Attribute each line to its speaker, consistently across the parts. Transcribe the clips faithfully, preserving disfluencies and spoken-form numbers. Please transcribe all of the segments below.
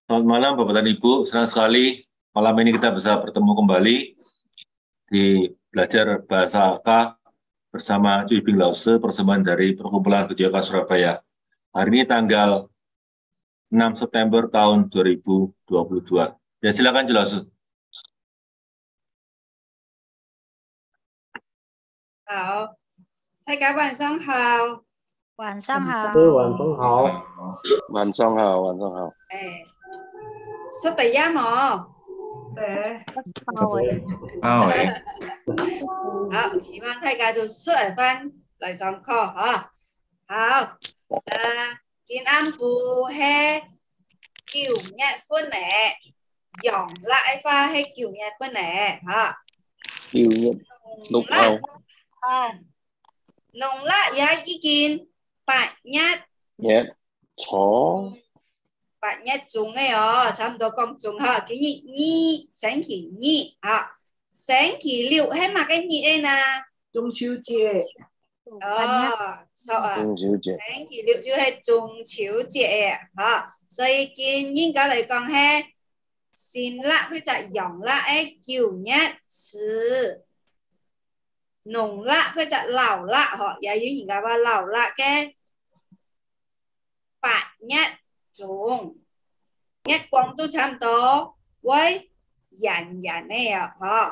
Speaker 1: Selamat malam Bapak dan Ibu, senang sekali malam ini kita bisa bertemu kembali di belajar bahasa K bersama Cui Bing Lause, persembahan dari Perkumpulan Video K Surabaya. Hari ini tanggal enam September tahun dua ribu dua puluh dua. Ya silakan Cui Lause.
Speaker 2: 好，大家晚上好。
Speaker 3: 晚上好。
Speaker 4: 对，晚上好。
Speaker 5: 晚上好，晚上好。
Speaker 2: 哎，識第一冇？
Speaker 3: 对。
Speaker 4: 好
Speaker 3: 诶。
Speaker 4: 好诶。
Speaker 2: 好，希望大家都識嚟翻嚟上課嚇。好，誒，今晚部係九月份嚟，陽曆花係九月份嚟嚇。
Speaker 5: 九月六號。
Speaker 2: 啊，農曆也已經八月。
Speaker 5: 月初。
Speaker 2: 八月中嘅哦，差唔多講中嚇。今日二星期二嚇，星期六係乜嘅日呢？
Speaker 6: 中秋節。
Speaker 2: 哦，錯啊！
Speaker 5: 中秋節。
Speaker 2: 星期六就係中秋節嚇，所以今應該嚟講係新曆或者陽曆嘅九月十。農曆或者老曆嗬，也有人家話老曆嘅八月中，日光都差唔多會人人嘅啊，嗬。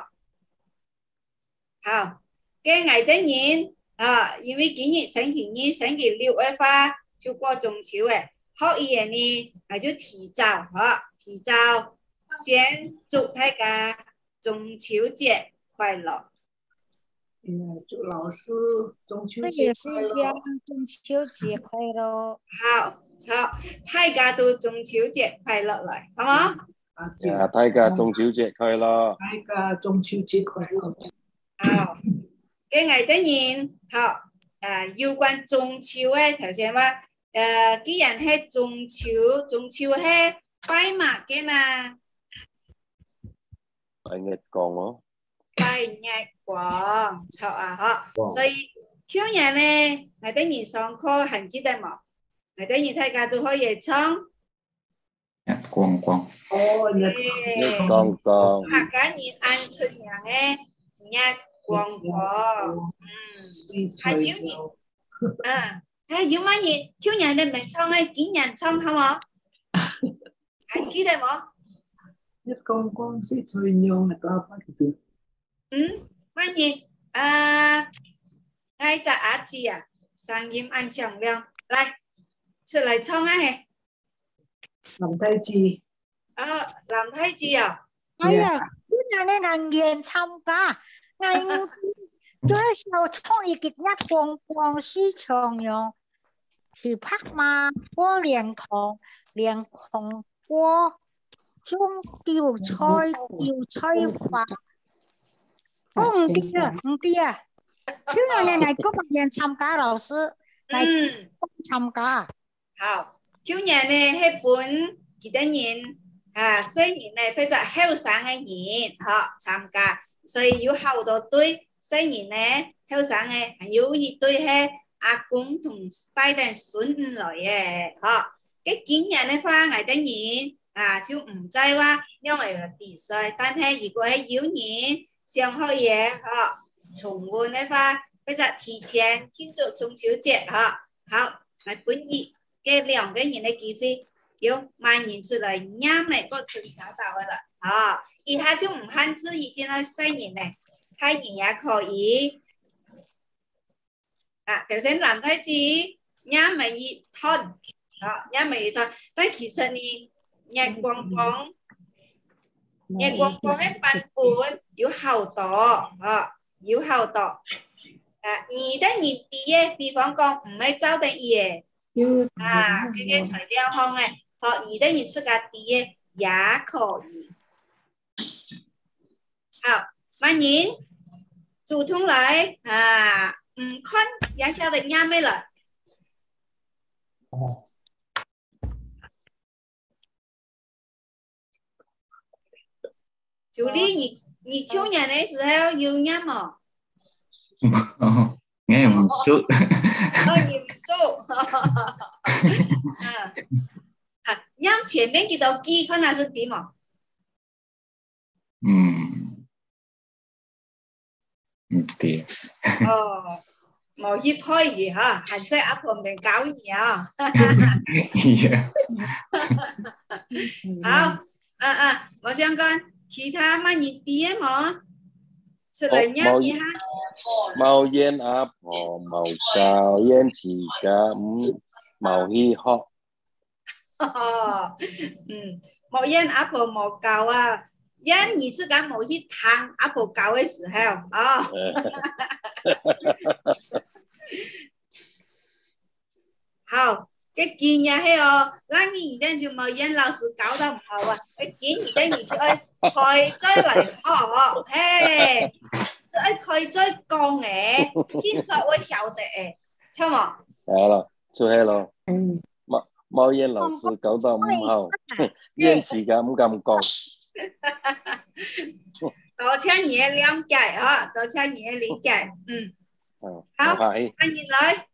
Speaker 2: 好，嘅ngày Tết Nhật啊，因為今日星期二、星期六嘅話就過中秋嘅，好意嘅呢，我就提早嗬，提早先祝大家中秋節快樂。
Speaker 6: 祝老師中秋
Speaker 3: 節也是一樣，中秋節快樂。
Speaker 2: 好，錯，大家都中秋節快樂嚟，好冇？
Speaker 5: 啊，大家中秋節快樂！
Speaker 6: 大家中秋節快樂！
Speaker 2: 好，嘅ngày Tết Nhật，好，誒，有關中秋嘅頭先話，誒，既然係中秋，中秋係拜乜嘅嘛？
Speaker 5: 拜月光咯。
Speaker 2: 拜月光，錯啊，嗬，所以今日咧，ngày Tết Nhật上課還記得冇？ngày Tết Nhật大家都可以唱。
Speaker 4: 日光光。
Speaker 6: 哦，日
Speaker 5: 日光光。
Speaker 2: 客家人按出樣嘅日光光，嗯，還有人，嗯，還有乜嘢？今日你唔唱嘅，今日唱好冇？還記得冇？
Speaker 6: 日光光是最亮嘅嗰個字。
Speaker 2: 嗯，乜嘢？啊，係隻阿字啊，聲音按響亮，嚟出嚟唱啊！係
Speaker 6: 林太子。
Speaker 2: 啊，林太子啊！
Speaker 3: 哎呀，今日咧人員參加，我最少唱一個日光光是長用，去拍馬過蓮塘，蓮塘過中叫菜叫菜花。我唔記得，唔記得。今日咧係嗰班人參加老師，嚟參加。
Speaker 2: 好，今日咧係本幾多人啊？雖然咧比較後生嘅人，嚇參加，所以有好多對。雖然咧後生嘅，還有一對係阿公同帶定孫來嘅，嚇。嘅今日咧話ngày Tết Nhật啊，就唔知話因為個比賽，但係如果係有人想學嘢，嚇，重溫嘅話，比較提前慶祝中秋節，嚇。好，係本日嘅兩個人嘅機會，有萬人出嚟啱美國春茶到嘅啦，嚇。以下就唔限制一定係細人咧，大人也可以。啊，頭先男太子啱美一吞，嚇，啱美一吞，但其實你日光光。日光光嘅版本有好多，啊，有好多。誒，而得熱啲嘅，比方講唔係周得嘢，啊，佢嘅材料行嘅，學而得熱出嘅啲嘅也可以。好，萬言做通嚟，啊，唔坤也曉得啱咩啦？就你你你去年的時候有念冇？
Speaker 4: 哦，我唔熟。
Speaker 2: 哦，你唔熟。啊， nhắm前面幾道機可能是點啊？
Speaker 4: 嗯，唔掂。
Speaker 2: 哦，冇協開嘅嚇，係即係阿婆明搞嘢啊！好，啊啊，我想講其他乜嘢點冇？出嚟nhắm嘢嚇。
Speaker 5: màu yên áp hồ màu cao yên chỉ cả um, màu hi ho.
Speaker 2: Ừ, màu yên áp hồ màu cao à. Yên nhị次講冇去燙áp hồ cao嘅時候啊。好，cái kia nhà hay ờ, lát nhị đến就冇yên老師搞到唔好啊。cái kia nhị đến nhị就愛開再嚟學，嘿。愛開再講嘅，現在我曉得誒，聽冇？
Speaker 5: 係啦，出戲咯。貓貓煙老師搞到唔好，煙時間唔敢講。
Speaker 2: 多謝你嘅諒解啊，多謝你嘅理解，嗯。好，阿你來。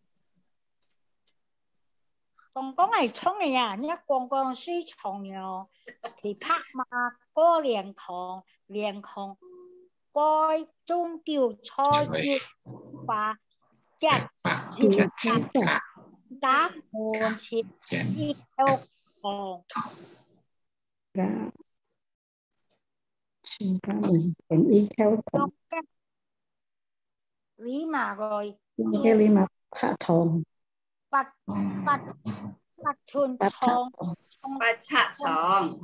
Speaker 3: 公公係衝嘅呀，一公公水重樣，佢拍馬過蓮塘，蓮塘。該中叫菜叫花，一切打門切一條紅。
Speaker 6: Dạ. Xin cảm ơn bạn y theo tổng.
Speaker 3: Lý mà rồi.
Speaker 6: Cái lý mà thả thòng.
Speaker 3: Bạch bạch bạch chuồn chong.
Speaker 2: Bạch chạ chong.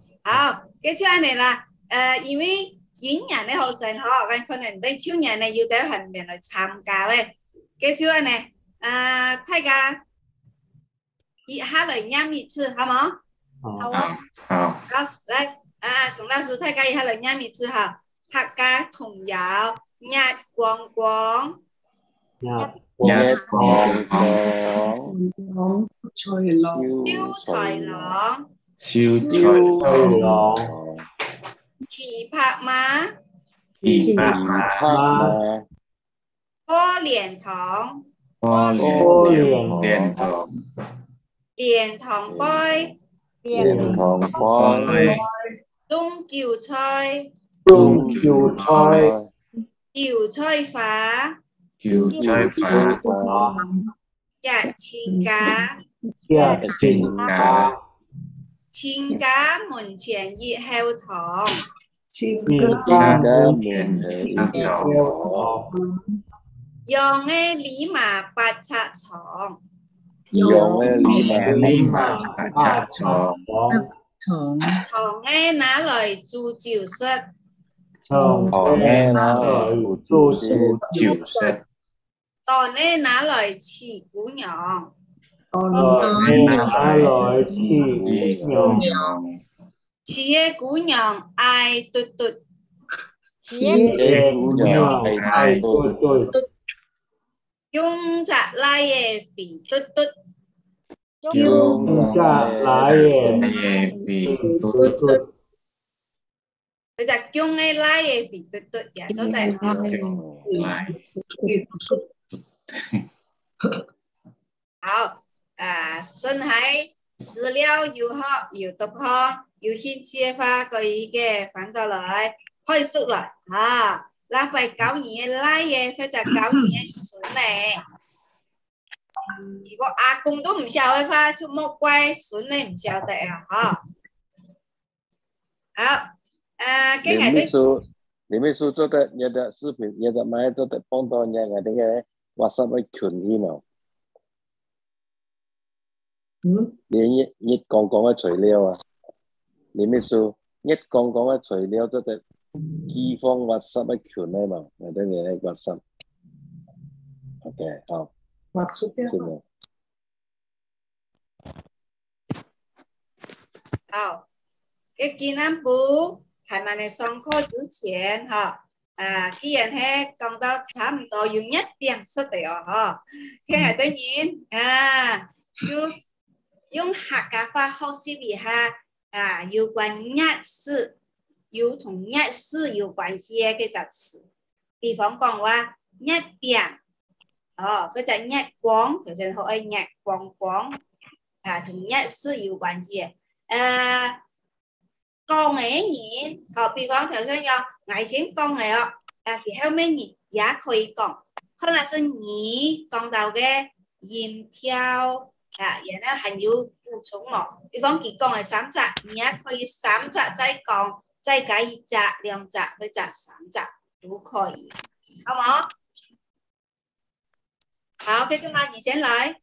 Speaker 2: À, cái chuyện này là uh,因為演人咧學生嗬，咁可能啲挑人咧要喺後面嚟參加嘅。記住啊呢，啊大家一下嚟念一次，好冇？
Speaker 4: 好啊。好。
Speaker 2: 好，來啊，同老師大家一下嚟念一次哈。客家童謠日光光，
Speaker 5: 日光光，
Speaker 6: 菜郎，
Speaker 2: 燒菜郎，
Speaker 4: 燒菜郎。
Speaker 2: 騎拍馬，
Speaker 4: 騎拍馬，
Speaker 2: 過蓮塘，
Speaker 4: 過蓮塘，
Speaker 2: 蓮塘杯，
Speaker 5: 蓮塘杯，
Speaker 2: 中叫菜，
Speaker 4: 中叫菜，
Speaker 2: 叫菜花，
Speaker 4: 叫菜花，
Speaker 2: 日千家，
Speaker 4: 日千家。
Speaker 2: 千家門前熱後塘，
Speaker 6: 千
Speaker 5: 家門前熱後塘，
Speaker 2: 羊嘅李麻八尺床，
Speaker 5: 羊嘅李麻八尺床，
Speaker 2: 床嘅拿來做教室，
Speaker 5: 床嘅拿來做教室，
Speaker 2: 當嘅拿來飼姑娘。
Speaker 7: 拿來飼姑娘，
Speaker 2: 飼嘅姑娘愛嘟嘟，
Speaker 3: 飼
Speaker 5: 嘅姑娘愛嘟嘟，
Speaker 2: 用隻奶嘅肥嘟嘟，
Speaker 7: 用隻奶嘅肥嘟嘟，
Speaker 2: 佢就用嘅奶嘅肥嘟嘟，也做得好。啊，身喺資料要學要讀學要興趣嘅話，佢嘅翻到來開熟來啊！嗱，係教完嘅奶嘅，或者教完嘅孫咧。如果阿公都唔曉嘅話，就莫怪孫咧唔曉得啊！嚇。好，誒，今日
Speaker 5: 你秘書，你秘書做得有隻視頻，有隻買做得幫到人嘅啲嘅 WhatsApp 嘅群添啊！
Speaker 6: 嗯，
Speaker 5: 你一一講講嘅材料啊，你咩數？一講講嘅材料即係地方 WhatsApp 嘅群啊嘛，我等你喺 WhatsApp。OK， 好。
Speaker 6: WhatsApp。
Speaker 2: 好，嘅今晚部係咪你上課之前哈？啊，既然係講到差唔多要一邊識嘅哦，哈，聽下當然啊，就。用客家話學習一下啊，有關日事，有同日事有關係嘅個詞，比方講話日餅，哦，嗰隻日光，其實學係日光光，啊，同日事有關係。 à, con ấy nhỉ họ bị phóng theo sao nhau ngày sáng con ấy ạ à thì theo mấy nhỉ giá khơi con không là sân nhỉ con đầu ghê dìm theo à vậy nó hành dụ bổ sung một bị phóng kỳ con này sám chặt nhá khơi sám chặt trái con trái cái chặt兩chặt với chặt sám chặt đủ khơi không ạ好cái chúng ta nhìn xem lại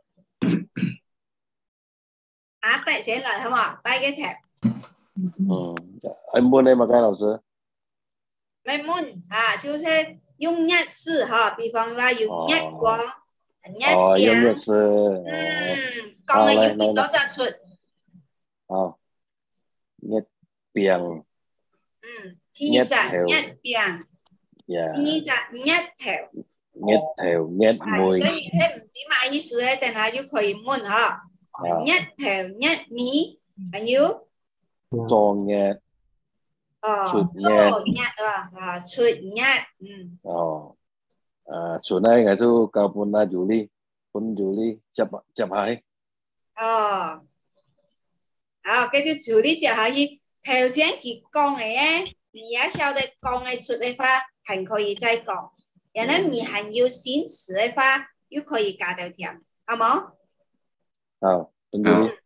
Speaker 2: á tại xem lại không ạ tay cái thẹp
Speaker 5: ừ. Anh muốn em mà cái nào chưa
Speaker 2: mấy môn à chú sẽ dùng nhát sư ha bị phóng là dùng
Speaker 5: ờ.
Speaker 2: nhát quang nhát
Speaker 5: ờ
Speaker 2: tiếng
Speaker 5: giống như sư
Speaker 2: con này dùng cái đó ra xuất
Speaker 5: ờ nhét biển
Speaker 2: thi trả nhát biển thi trả nhát theo
Speaker 5: nhét theo nhét mùi
Speaker 2: cái mình thêm tí mà ý sư ấy tên là dùng khởi môn ha nhát theo nhát mí anh yêu
Speaker 5: cho nhét
Speaker 2: ờ cho nhát à chuột nhát
Speaker 5: ờ à chuột này ngày xưa cao bốn na chủ đi bốn chủ đi chập chập hai
Speaker 2: ờ à cái chú chủ đi chợ hay theo sáng kỳ con này giá sau đây con này出嚟花係可以再講，然後你係要顯示嘅花，要可以加到甜，好冇？
Speaker 5: 好，跟住呢？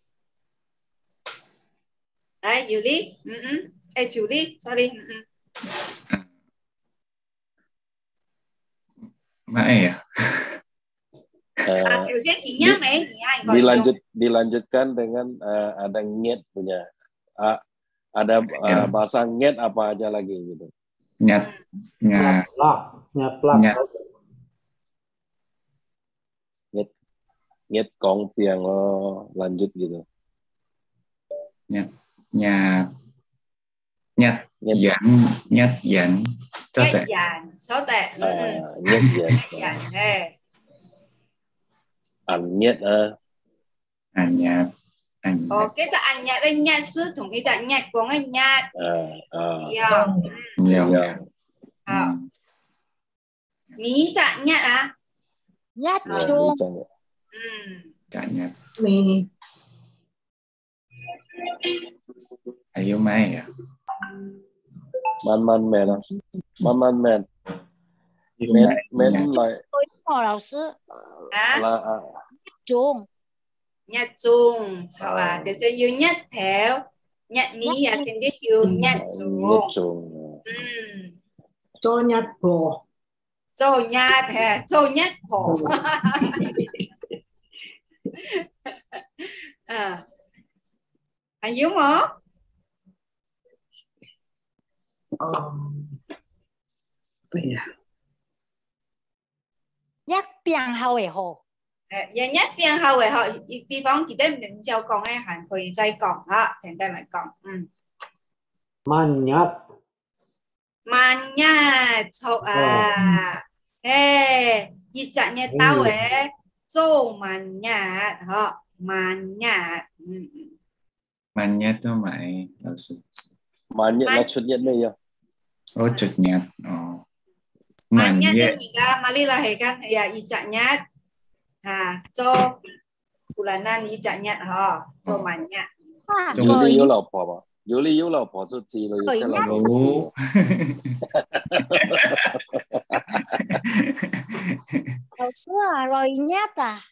Speaker 2: 嚟，Julie，嗯嗯，誒 Julie，sorry，嗯嗯。
Speaker 7: Mãi à?
Speaker 2: Uh, di,
Speaker 5: dilanjut dilanjutkan dengan uh, ada nyet punya uh, ada uh, bahasa nyet apa aja lagi gitu
Speaker 7: nyet nyet
Speaker 4: nyet nyet
Speaker 5: nyet nyet kong piang oh, lanjut gitu
Speaker 7: nyet nyet nyet dẫn nyet dẫn cho tệ
Speaker 2: cho tệ
Speaker 5: nyet dẫn anh nhét à
Speaker 7: anh nhét anh
Speaker 2: ờ cái chả anh nhét đây nhét sư thùng cái chả nhét của anh nhét
Speaker 5: à à
Speaker 2: nhiều
Speaker 7: nhiều
Speaker 2: ờ mí chả nhét à
Speaker 3: nhét chung
Speaker 7: chả nhét
Speaker 6: mí
Speaker 7: ayo mai à
Speaker 5: man man men man man men men men lại
Speaker 3: 老师
Speaker 5: là
Speaker 3: chung
Speaker 2: nhát chung sao à để sẽ yêu nhát theo nhát mí à thì biết yêu nhát chung
Speaker 6: cho nhát bò
Speaker 2: cho nhát hè cho nhát bò à anh yêu mà
Speaker 3: nhát biển hậu ấy hồ
Speaker 2: giờ nhất biên hậu ấy họ bị phóng chỉ đến mình cho con ấy hẳn可以再講哈聽得嚟講嗯
Speaker 4: man nhát
Speaker 2: man nhát錯啊誒熱雜嘅刀誒做 man nhát 嗬 man nhát
Speaker 7: man nhát đó mày老師
Speaker 5: man nhát là chút nhát mấy à
Speaker 7: oh chút nhát oh
Speaker 2: man nhát đó gì cả mà đi là hệ căn ya熱雜nhát à cho bulanan ý chả nhận hả cho mà nhận
Speaker 5: Julie有老婆吧 Julie有老婆就知道要識老婆
Speaker 3: 老師啊rồi nhát à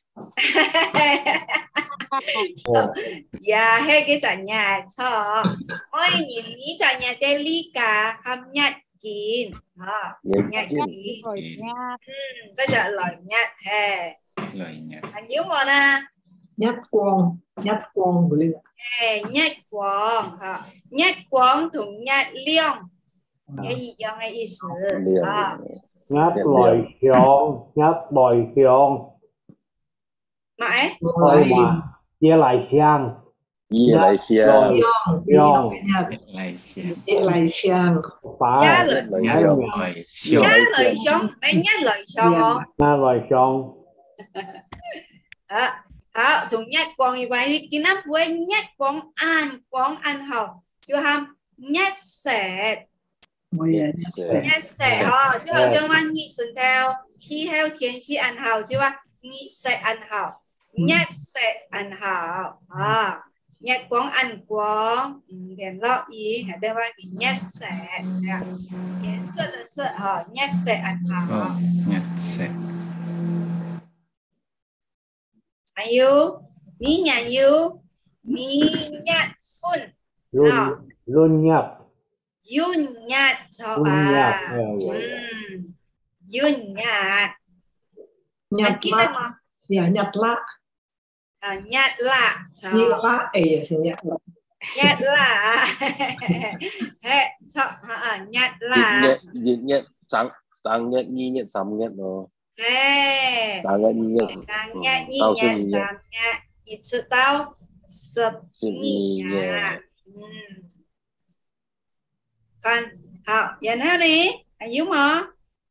Speaker 2: dạ hay cái chả nhà cho ôi nhìn ý chả nhà tên ly cả hâm nhát kín hả nhát kín bây giờ lời nhát hè
Speaker 7: lời nhát
Speaker 2: anh nhớ mà nè
Speaker 6: nhát quang nhát quang rồi
Speaker 2: Ê, nhát quang hả nhát quang cùng nhát liang cái gì do cái ý思à
Speaker 4: nhát lòi xiong nhát lòi xiong
Speaker 2: mãi
Speaker 4: lòi mà chia lại xiang
Speaker 5: chia lại xiang
Speaker 4: xiong
Speaker 7: lại xiang
Speaker 6: chia lại xiang
Speaker 2: nhát lời
Speaker 7: nhát lời xiong
Speaker 2: nhát lời xiong mấy nhát lời xiong
Speaker 4: nhát lời xiong
Speaker 2: à hảo chúng nhát quang như vậy cái nắp với nhát quang ăn quang ăn hậu chưa ham nhát sẹt nhát sẹt ha chứ hậu chưa ăn nhị sừng theo khi theo thiên khi ăn hậu chưa nhị sẹt ăn hậu nhát sẹt ăn hậu à nhát quang ăn quang điểm lo ý hay đây là nhát sẽ颜色的色哈nhát sẽ ăn hảo
Speaker 7: nhát sẽ
Speaker 2: 还有米nhát有米nhát phun
Speaker 4: Luôn luôn nhạt.
Speaker 2: yun nhát cho
Speaker 4: Luôn
Speaker 2: à
Speaker 4: nhạt. Ờ, dạ, dạ.
Speaker 2: um, yun nhát
Speaker 6: nhặt
Speaker 2: kita
Speaker 6: lạ
Speaker 2: mà
Speaker 6: dạ nhặt lạ
Speaker 2: à, nhát lạ cho
Speaker 6: như lạ ấy thì nhặt lạ
Speaker 2: nhát lạ hệ cho à, nhát lạ
Speaker 5: nhật nhật nhật trắng trắng nhật nhi nhật sắm nhật nó
Speaker 2: Ê,
Speaker 5: trắng nhật nhi nhật
Speaker 2: sáng nhẹ nhị
Speaker 5: tao
Speaker 2: nhẹ
Speaker 5: xin nhật
Speaker 2: sáng nhẹ nhị chữ tao sập
Speaker 5: xin
Speaker 2: nhị
Speaker 5: nhì
Speaker 2: nhẹ
Speaker 5: nhật
Speaker 2: Ừm. Còn học dẫn theo đi anh yếu mà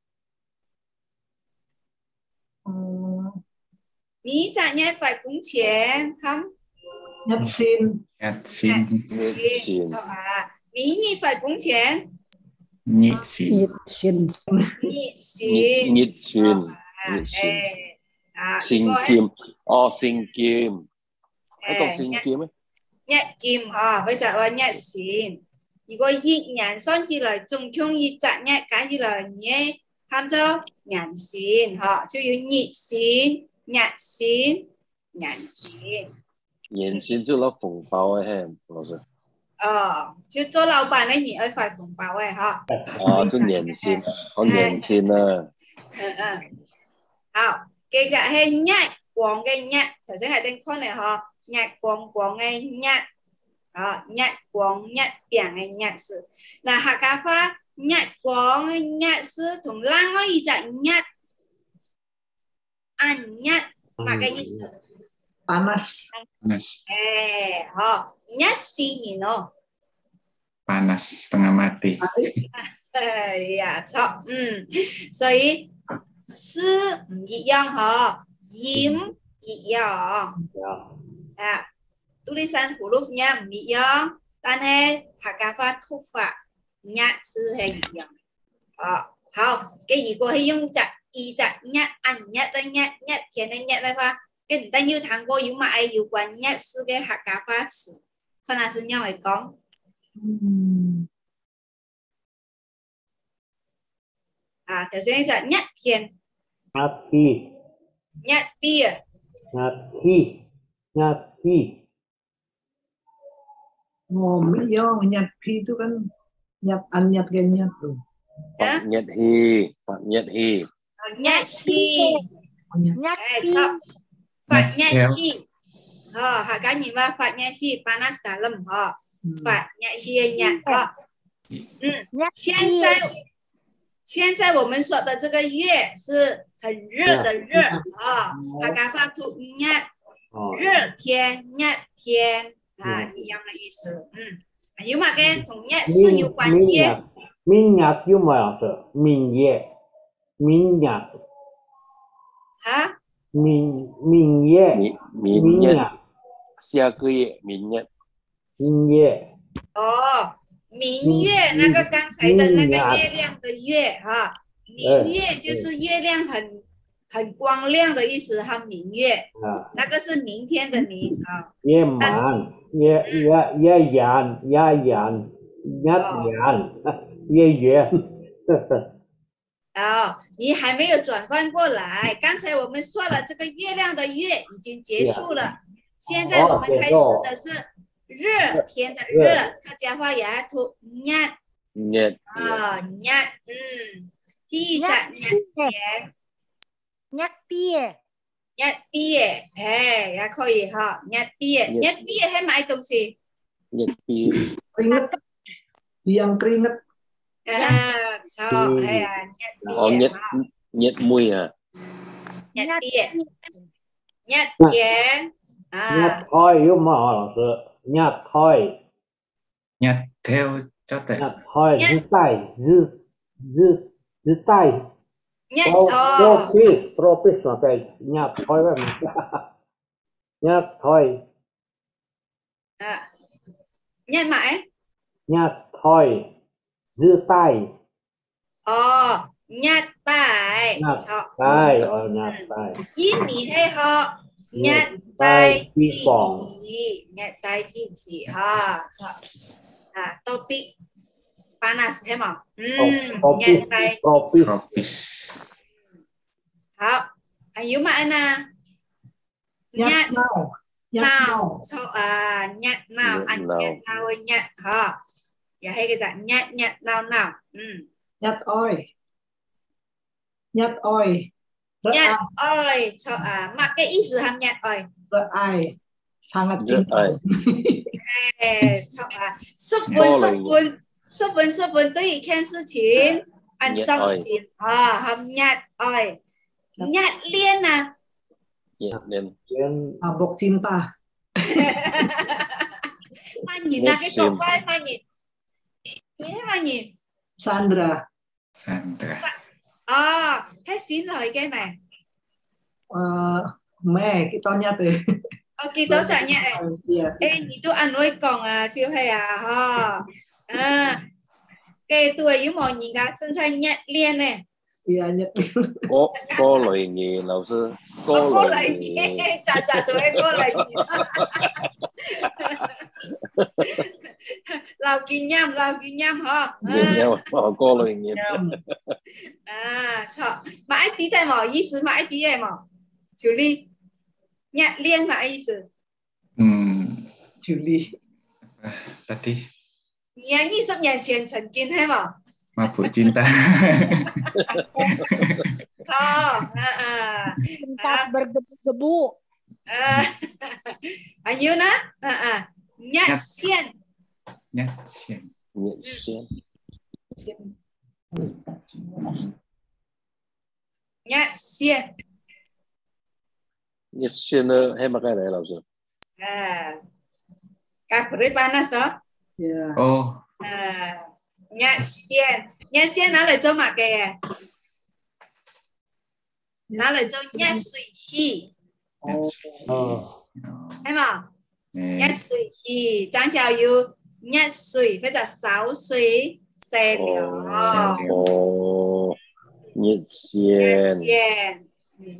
Speaker 6: ừ.
Speaker 2: Mỹ chả nhé phải cúng chén không
Speaker 6: nhặt xin
Speaker 7: nhát xin
Speaker 5: nhật xin
Speaker 2: à Mỹ nhị phải cúng chén
Speaker 7: nhị xin
Speaker 6: nhặt xin
Speaker 2: nhị
Speaker 5: nhật
Speaker 2: xin
Speaker 5: nhật xin
Speaker 2: à
Speaker 5: nhật xin
Speaker 2: ê à
Speaker 5: xin
Speaker 2: ibu
Speaker 5: kim oh xin kim ấy còn
Speaker 2: ê
Speaker 5: xin
Speaker 2: nhẹ
Speaker 5: kim ấy
Speaker 2: nhẹ kim ha bây giờ là nhẹ xin ibu nhị nhàn son chỉ là trung trung nhị chặt nhẹ cái gì là nhẹ tham cho nhàn xin ha chứ yếu nhị xin nhẹ xin nhàn xin
Speaker 5: nhật xin chứ là phụng bao ấy ha老师
Speaker 2: ờ chứ cho lão板ấy nhị ơi phải cùng bảo ấy ha
Speaker 5: à chứ nhật xin có nhật xin à
Speaker 2: ừ ừ hảo cái dạ hay nhẹ quảng cái nhẹ thời gian hai tên con này ha nhẹ quảng quảng cái nhẹ à nhẹ quảng nhẹ biển cái nhẹ sự là hạ cá pha nhẹ quảng nhẹ sự thùng lang ở ý dạ nhẹ ăn nhẹ mà cái ý sự
Speaker 6: panas
Speaker 7: panas
Speaker 2: eh ha nhẹ xí nhỉ nó
Speaker 7: panas setengah mati
Speaker 2: dạ cho ừ rồi sư một样哈音一样
Speaker 4: Dạ.
Speaker 2: à tulisan hurufnya một样但是hakafa thu pháp nhạc sư hay một样à, không cái gì cô hay dùng chặt y chặt nhạc ăn nhạc tới nhạc nhạc thiên đến nhạc tới pha cái người ta như thằng cô dùng mà ai dùng quan nhạc sư cái hakafa sư con nào sư nhau hay con à theo sẽ là nhạc thiên
Speaker 4: Nhạt khi.
Speaker 2: nhạc bia
Speaker 4: Nhạt khi. Nhạt khi.
Speaker 6: oh mỹ do nhặt phi itu kan nhặt ăn nhặt cái nhặt tuh
Speaker 5: Phật nhật hy Phật nhật hy
Speaker 2: nhạc hi
Speaker 3: nhát
Speaker 2: eh
Speaker 3: pi
Speaker 2: cho Phật nhạc
Speaker 7: theo
Speaker 2: hi ha hạ cái nhìn vào Phật nhạc hi panas dalam ha Phật nhạc hi nhạc ha嗯
Speaker 3: nhát
Speaker 2: 现
Speaker 3: pi
Speaker 2: 在现在我们说的这个月是很热的热啊，它刚发出热
Speaker 4: Ờ.
Speaker 2: 热天热天啊一样的意思，嗯，有嘛跟同热是
Speaker 4: Min
Speaker 2: 有关
Speaker 4: min
Speaker 2: 系
Speaker 4: nhạt. Min nhạt nhưng mà sợ. Min ye. Min nhạt.
Speaker 2: 啊？
Speaker 4: Min min ye.
Speaker 5: Min
Speaker 4: Min
Speaker 5: min nhật
Speaker 4: nhạt.
Speaker 5: 下个月明nhật
Speaker 4: Min ye.
Speaker 2: 哦，明月那个刚才的那个月亮的月啊，明月就是月亮很很光亮的意思哈，明月
Speaker 4: À.
Speaker 2: 那个是明天的明啊。
Speaker 4: Ye man. Ye ye ye yan. Ye yan. Nhát yan. Ye yan.
Speaker 2: 哦，你还没有转换过来。刚才我们说了，这个月亮的月已经结束了，现在我们开始的是热天的热，客家话也要读热
Speaker 5: nhật
Speaker 2: 啊热，嗯，ที่จะ热天
Speaker 3: nhát pi
Speaker 2: 热毕业，哎，也可以哈，热毕业，热毕业係買東西
Speaker 5: nhật pi
Speaker 6: keringet yang keringet
Speaker 2: 啊，錯，係啊，熱畢
Speaker 5: oh
Speaker 2: 業
Speaker 5: nhật
Speaker 2: 哈，
Speaker 5: nhật mùi à
Speaker 2: 熱
Speaker 3: nhát
Speaker 2: 畢業，
Speaker 3: pi
Speaker 2: 熱天
Speaker 4: Nhạt
Speaker 2: 啊，
Speaker 4: thôi nhưng mà lão sư. Nhạt thôi.
Speaker 7: nhát theo cho tệ
Speaker 4: Nhạt thôi.
Speaker 2: Nhạt.
Speaker 4: Dư tay. Dư. Dư. Dư tay.
Speaker 2: 熱
Speaker 4: Tro-
Speaker 2: 哦，
Speaker 4: Tropis. Tropis mà cái. Nhạt thôi vậy mà. Nhạt thôi.
Speaker 2: 啊，熱買。
Speaker 4: Nhạt thôi. Dư tay.
Speaker 2: Ờ, nhát tài
Speaker 4: Nhạt
Speaker 2: cho
Speaker 4: tay. Ờ, nhạt tay.
Speaker 2: ý nghĩ hay họ nhát tay
Speaker 4: thi
Speaker 2: thi
Speaker 4: phòng
Speaker 2: thị nhẹ tay thi thị ha à topic panas thế mà nhẹ tay
Speaker 4: tropis
Speaker 7: Tropis.
Speaker 2: hả anh yêu mà anh à
Speaker 6: Nhặt
Speaker 2: nhẹ
Speaker 6: nào. Nhặt
Speaker 2: nào
Speaker 6: nào.
Speaker 2: cho à nhẹ nào
Speaker 5: Nhặt
Speaker 2: anh
Speaker 5: nào.
Speaker 2: nhẹ nào ơi nhẹ ha giờ hay cái dạng nhẹ nhẹ nào nào
Speaker 6: Nhặt oi. Nhặt oi. Rất
Speaker 2: nhẹ
Speaker 6: ai.
Speaker 2: ơi cho à mà cái ý sự ham nhẹ ơi
Speaker 6: Rất ai. Sangat
Speaker 5: Rất
Speaker 6: cinta.
Speaker 5: ai.
Speaker 2: cho à sắp vun
Speaker 5: Có
Speaker 2: sắp
Speaker 5: lời
Speaker 2: vun sắp vun sắp vun tới ý khen sự chín anh
Speaker 5: Nhẹ
Speaker 2: xong
Speaker 5: ơi.
Speaker 2: xin à ham nhẹ ơi nhẹ liên à
Speaker 5: Nhặt lên.
Speaker 4: Liên
Speaker 6: Mabuk cinta.
Speaker 2: mà nhìn
Speaker 5: Nhẹ
Speaker 2: là cái
Speaker 5: sim.
Speaker 2: cậu vai mà nhìn nhìn thế mà nhìn
Speaker 6: Sandra.
Speaker 7: Sandra.
Speaker 2: à thế xin lời cái này
Speaker 6: Uh, mẹ kita nyate.
Speaker 2: ờ kỳ tớ chẳng nhẹ
Speaker 6: Iya.
Speaker 2: ê nhìn tôi ăn nuôi còn à chưa hay à ha à cái tuổi yếu mò nhìn cả chân tay nhẹ liên này
Speaker 6: Iya nyat.
Speaker 5: Có có lời nghề lão sư.
Speaker 2: có
Speaker 5: Có
Speaker 2: cô
Speaker 5: lời
Speaker 2: lại
Speaker 5: nghề.
Speaker 2: gì chả chả tụi em cô lại gì lao kinh nhâm lao kinh nhâm hả
Speaker 5: Nhìn nhau họ có lời nghề.
Speaker 2: à sợ mãi tí tay mỏ ý思mãi tí em mỏ chủ ly nhẹ liên mãi ý思
Speaker 7: Hmm.
Speaker 6: Julie.
Speaker 7: Tadi
Speaker 2: 年二十年前曾經係嘛？
Speaker 7: Mabuk cinta.
Speaker 2: Oh, ah,
Speaker 3: Tempat bergebu-gebu.
Speaker 2: ah, ayo na, ah, ah, nhát
Speaker 7: Nhát.
Speaker 2: xiên,
Speaker 7: Nhát xiên.
Speaker 5: Nhện xiên.
Speaker 2: nhát xiên,
Speaker 5: Nhện xiên hay mà cái này lão sư.
Speaker 2: ah, kapre panas đó,
Speaker 6: Iya.
Speaker 7: Oh,
Speaker 2: ah, nhát xiên, nhát xiên nó là cho mặt kìa, nó là cho nhát suy chi,
Speaker 6: Oh.
Speaker 4: ờ
Speaker 2: thấy mà?
Speaker 7: nè.
Speaker 2: nhát suy chi, Trang Xiao Yu, nhát suy phải là sáu suy, xe liao,
Speaker 5: Ồ. Nhện
Speaker 2: nhát
Speaker 5: xiên.
Speaker 2: xiên,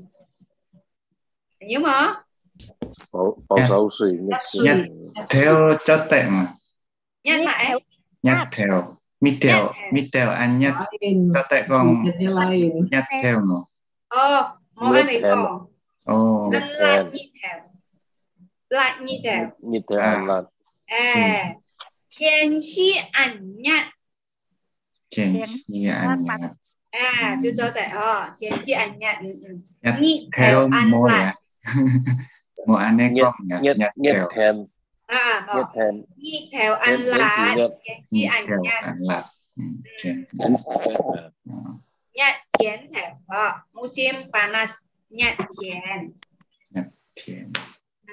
Speaker 2: nhớ mà?
Speaker 5: Bảo bảo sáu suy nhện
Speaker 6: Nhặt
Speaker 5: xiên.
Speaker 7: Nhát theo chất tệ mà.
Speaker 2: nhát
Speaker 3: Nhét
Speaker 2: mãi.
Speaker 3: theo
Speaker 7: Nhát theo. Mít theo. Mít theo ăn nhát.
Speaker 6: Lain.
Speaker 7: Chất tệ con
Speaker 6: Nyatnya lain.
Speaker 7: nhát theo mà.
Speaker 2: Ờ, món ăn này
Speaker 5: Nhét hèn.
Speaker 2: còn
Speaker 7: Oh.
Speaker 5: Nhét
Speaker 2: ăn lại
Speaker 5: hèn.
Speaker 2: như thế, lại như thế.
Speaker 5: Như thế
Speaker 7: À.
Speaker 5: ăn là
Speaker 2: À, thiên khí ăn nhạt.
Speaker 7: Trên
Speaker 3: Thiên
Speaker 7: khi ăn
Speaker 3: nhát
Speaker 7: nhát.
Speaker 2: À, chú cho tại ờ, thiên khí ăn nhạt. Ừ, ừ.
Speaker 7: Nhát
Speaker 2: Như theo
Speaker 7: theo
Speaker 2: ăn
Speaker 7: môi
Speaker 2: lại.
Speaker 7: à. Một anh ấy
Speaker 5: nhét
Speaker 7: con nhát.
Speaker 5: nhét
Speaker 7: Nhát
Speaker 5: nhét
Speaker 7: theo.
Speaker 5: hèn.
Speaker 2: À,
Speaker 5: Nhét
Speaker 2: mà
Speaker 5: hèn.
Speaker 2: như theo ăn
Speaker 5: Hèn hèn chỉ
Speaker 2: lại.
Speaker 5: nhét.
Speaker 2: Thiên khí
Speaker 7: Nhát
Speaker 2: ăn
Speaker 7: theo
Speaker 2: nhạt.
Speaker 7: ăn lạc. Ừ, trên.
Speaker 5: Hèn.
Speaker 2: Nhạt thiên theo. Ờ, musim panas. Nhạt thiên.
Speaker 7: Nhát thiên.
Speaker 2: Ừ.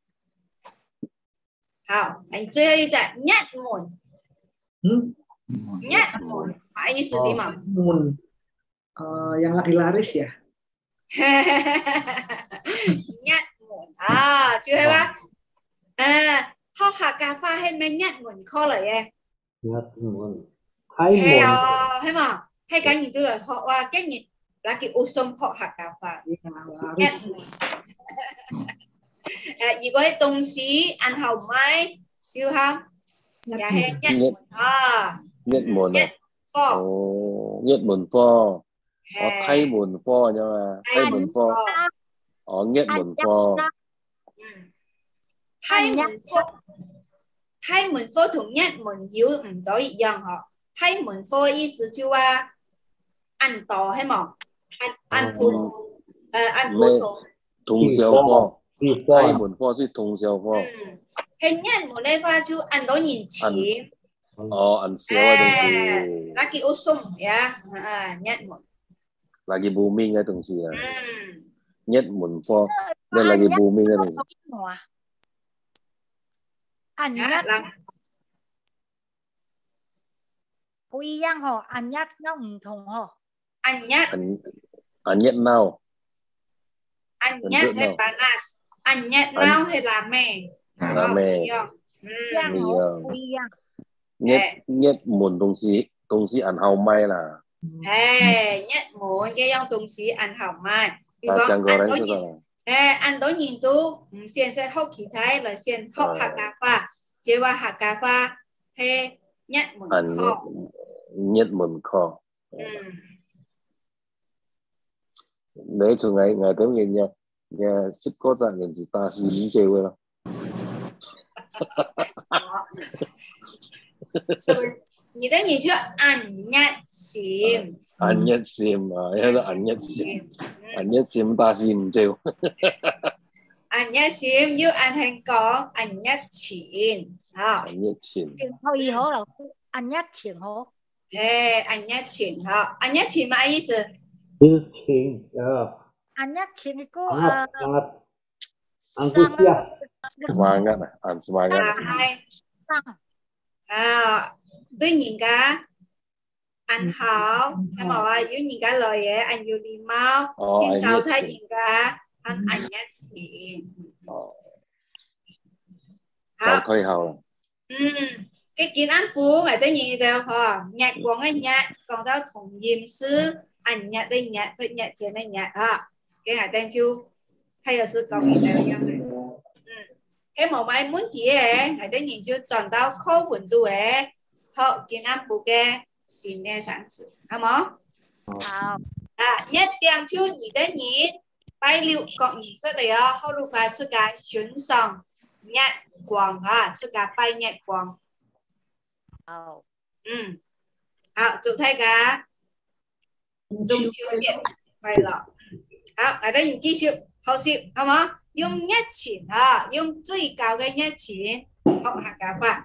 Speaker 2: Hảo, anh chơi đi dạ nhát mùn.
Speaker 6: Hmm?
Speaker 2: Nhát mùn. Apa ý sự gì mà?
Speaker 6: Moon. Uh, yang lagi laris ya.
Speaker 2: nhát mùn. À, chưa hay ba? À, họ hạ cà phê hay mấy nhát mùn khó lại em.
Speaker 4: nhát muôn thái
Speaker 2: Hay
Speaker 4: muôn
Speaker 2: à, hay mà. Hay cái nhìn tôi là họ qua cái nhìn là cái ô sông họ hạ cà phê.
Speaker 6: Yang
Speaker 2: Nhát
Speaker 6: laris.
Speaker 2: mùn. À,如果啲東西按後咪，知哈？又係nhát mùn. À,
Speaker 5: Nhét muôn à.
Speaker 2: nhát phô.
Speaker 5: Ồ, nhét muôn pho. Ờ, thay muôn pho nhưng mà thay
Speaker 2: Thay
Speaker 5: muôn
Speaker 2: mùn
Speaker 5: pho.
Speaker 2: phô.
Speaker 5: Ờ, nhét
Speaker 3: Anh
Speaker 5: muôn
Speaker 3: chắc
Speaker 5: pho.
Speaker 3: nó
Speaker 2: Ừ. Thay
Speaker 3: anh
Speaker 2: mùn
Speaker 3: nhắc
Speaker 2: phô. Thay mùn phô同nhát mùn yếu唔到一樣嗬。thay mùn phô意思就話按多係冇？按按普通，誒按普通。
Speaker 5: Thùng
Speaker 4: Thì
Speaker 5: xeo
Speaker 4: pho.
Speaker 5: pho.
Speaker 4: Thì
Speaker 5: Thay
Speaker 4: pho
Speaker 5: muôn pho chứ thùng xeo pho.
Speaker 2: Ừ. Hay nhát mùn này話就按到現錢。
Speaker 5: Ờ, ăn xeo ở đồng
Speaker 2: À,
Speaker 5: chí.
Speaker 2: lagi usum ya. À, nhát mùn.
Speaker 5: Lagi booming ở đồng chí là.
Speaker 2: Ừ.
Speaker 5: Nhét muôn pho. Đây là cái booming ở đồng chí.
Speaker 3: anh
Speaker 2: Nhát
Speaker 3: nhát
Speaker 2: lắm.
Speaker 3: quý giang họ anh nhát nó không thùng họ
Speaker 2: Anh nhát,
Speaker 5: Ăn, ăn nhét nào.
Speaker 2: anh
Speaker 5: Anh
Speaker 2: nhát
Speaker 5: rượu
Speaker 2: hay
Speaker 5: nào.
Speaker 2: panas? Anh nhát
Speaker 5: Anh-
Speaker 2: nào hay là mè?
Speaker 7: À,
Speaker 5: Là mè.
Speaker 2: Ừ.
Speaker 3: giang
Speaker 5: Mì,
Speaker 3: họ
Speaker 5: ờ,
Speaker 3: quý giang
Speaker 5: Nhét, nhét muôn đồng chí. Đồng chí ăn hào may là.
Speaker 2: Hey, nhát mùa cái dòng tùng sĩ anh học mai. Vì
Speaker 5: Ta
Speaker 2: vậy,
Speaker 5: chẳng có
Speaker 2: anh
Speaker 5: đấy
Speaker 2: có
Speaker 5: cho
Speaker 2: nhìn,
Speaker 5: ta là.
Speaker 2: 誒，按到年度唔先識學其他，來先學客家話，即話客家話係一門課，
Speaker 5: 一門課。
Speaker 2: 嗯。
Speaker 5: 你從ngày ngày tới ngày nhà nhà ship có ra ngày gì ta xin những chơi với nó.
Speaker 2: So, 你的你就按一閃，
Speaker 5: 按一閃啊，有得按一閃，按一閃ta xin chơi.
Speaker 2: 按一閃要按香港按一錢，啊，
Speaker 5: 按一錢。
Speaker 3: 可以好老師，按一錢好。
Speaker 2: 誒，按一錢，好，按一錢乜意思？
Speaker 4: 之前啊。
Speaker 3: 按一錢個
Speaker 4: 啊。
Speaker 3: 誒。
Speaker 5: Semangat ah, an semangat.
Speaker 2: À, đối nhìn cả anh hảo, em bảo là yêu nhìn cả lời ấy, anh yêu đi mau, trên cháu thấy nhìn cả anh anh nhất chỉ.
Speaker 5: Cháu thấy hảo.
Speaker 2: Ừ, cái kiến ăn phú người ta nhìn đều hả, nhạc quảng anh nhạc, còn tao thùng diêm sư, anh nhạc đây nhạc, phải nhạc thiên anh nhạc hả, cái người ta chú thay ở sư cộng gì đều nhau này. Cái một mai muốn gì ấy, người ta nhìn chú chọn tao khâu quần tu ấy, họ kiến ăn phú cái xin nghe sáng sự, hả mó? À, nhất tiếng chú nhìn ta nhìn, bài liệu cộng nhìn rất đấy á, họ lúc phải sư cái chuyến xong, nhạc quảng hả, sư cái bài nhạc quảng. Ừ. À, chú thấy cả dùng chiếu diện bài lọ. À, người ta nhìn kỹ sư, họ xịp, hả mó? Dùng nhất chín, à, dùng最高嘅nhất chín, học hạt cả bạn.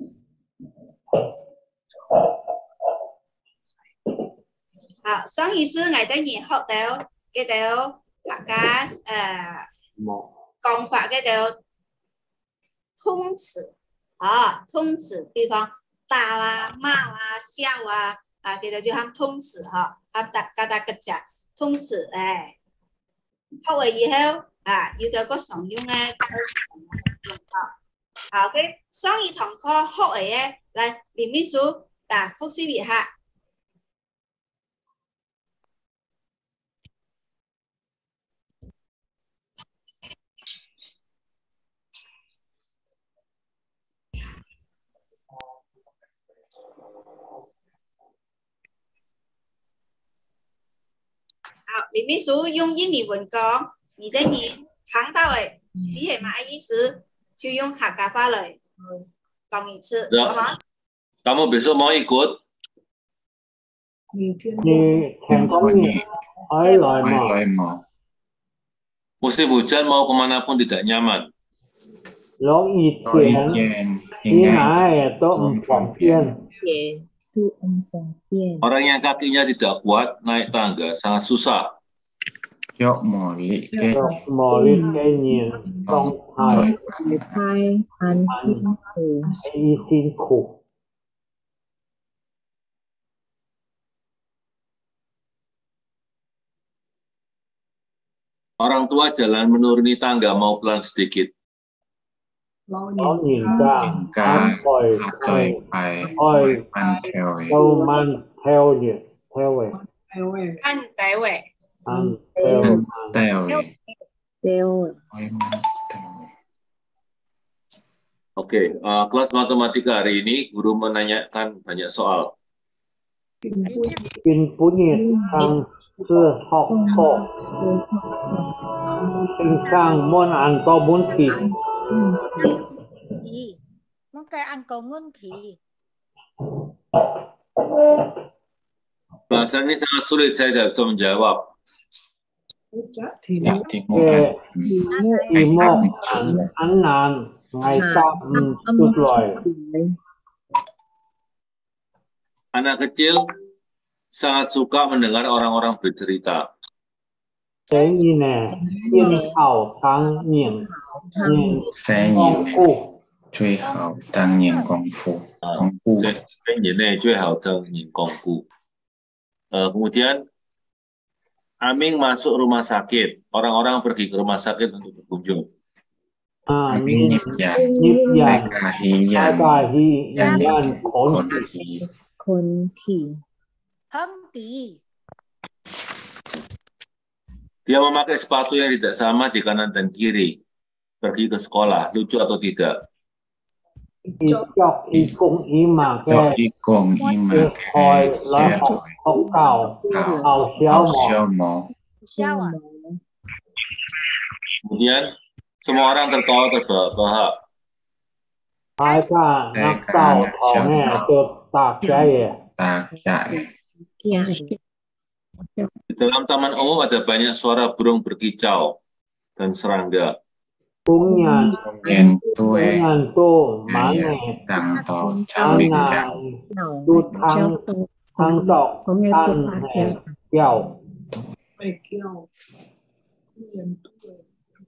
Speaker 2: À, xong ý sư người ta nhìn học đều, cái đều hạt cả, à, công pháp cái đều thông詞, à, thông詞, 比方大啊、貓啊、小啊，啊，cái đều就喊通詞哈，喊大家大家講通詞，誒，學完以後。À, yêu cầu có sống dung nghe, à, cái sáng y thằng kho học ấy là điểm mỹ số là phúc sĩ bị hạ. À, điểm mỹ số dùng ý niệm vẫn có. 你的你看到诶，你系乜意思？就用客家话来讲一次，好吗
Speaker 1: ？Kamu besok mau ikut?
Speaker 4: 你前三年还来吗？
Speaker 1: Musim hujan mau kemanapun tidak nyaman.
Speaker 4: 落雨天，你哪也都唔方便。
Speaker 1: Orang yang kakinya tidak kuat naik tangga sangat susah.
Speaker 7: Chốt mò lý cái
Speaker 4: mò lý cái nhìn trong hai
Speaker 8: hai anh xin khổ
Speaker 4: anh xin khổ.
Speaker 1: Orang tua jalan menuruni tangga mau pelan sedikit.
Speaker 4: Nó nhìn ra ăn khỏi
Speaker 7: phải phải
Speaker 4: khỏi
Speaker 7: ăn theo
Speaker 4: đâu man theo gì theo vậy
Speaker 2: ăn tại vậy
Speaker 4: ăn theo
Speaker 7: theo
Speaker 8: theo
Speaker 1: Oke, uh, kelas matematika hari ini guru menanyakan banyak soal.
Speaker 4: Kinh punya sang sư học khổ, kinh sang muốn ăn to muốn thịt.
Speaker 3: Muốn cái ăn có muốn thịt.
Speaker 1: Bahasa ini sangat sulit, saya tidak bisa menjawab.
Speaker 4: Thì một ăn nàn ngày ta chút loài.
Speaker 1: Anak kecil sangat suka mendengar orang-orang bercerita.
Speaker 4: Thế như nè, tiên hảo tăng niệm công phu.
Speaker 7: 最好当年功夫，功夫。
Speaker 1: Cái nhìn này最好当年功夫。Uh, kemudian Aming masuk rumah sakit. Orang-orang pergi ke rumah sakit untuk berkunjung.
Speaker 4: À,
Speaker 7: Aming nhịp dàn, đại ca hí dàn,
Speaker 4: dàn khốn
Speaker 8: thị. Khốn thị.
Speaker 3: Khốn thị.
Speaker 1: Dia memakai sepatu yang tidak sama di kanan dan kiri. Pergi ke sekolah, lucu atau tidak?
Speaker 4: Y chọc y cung y mà
Speaker 7: cho
Speaker 4: cái
Speaker 7: y cùng y mà
Speaker 4: cái hồi
Speaker 7: cái
Speaker 4: là
Speaker 7: xe
Speaker 4: học học cầu
Speaker 7: cầu
Speaker 4: hào xéo
Speaker 7: hậu
Speaker 4: mỏ
Speaker 7: siêu mỏ.
Speaker 3: Sao à?
Speaker 1: Kemudian semua orang tertawa terbahak-bahak.
Speaker 4: hai ca nắp tàu thọ nghe cho tạc cái gì
Speaker 7: Tak chạy.
Speaker 1: Di dalam taman umum ada banyak suara burung berkicau dan serangga.
Speaker 4: cũng nhàn
Speaker 7: Nghiền tuệ
Speaker 4: cũng nhàn tô má
Speaker 7: ngày
Speaker 4: nè
Speaker 7: tăng tổ chào bình
Speaker 4: ăn
Speaker 7: chào.
Speaker 4: tu thăng thăng trọc ăn hè kẹo
Speaker 6: Phải kêu. Nghiền tuổi.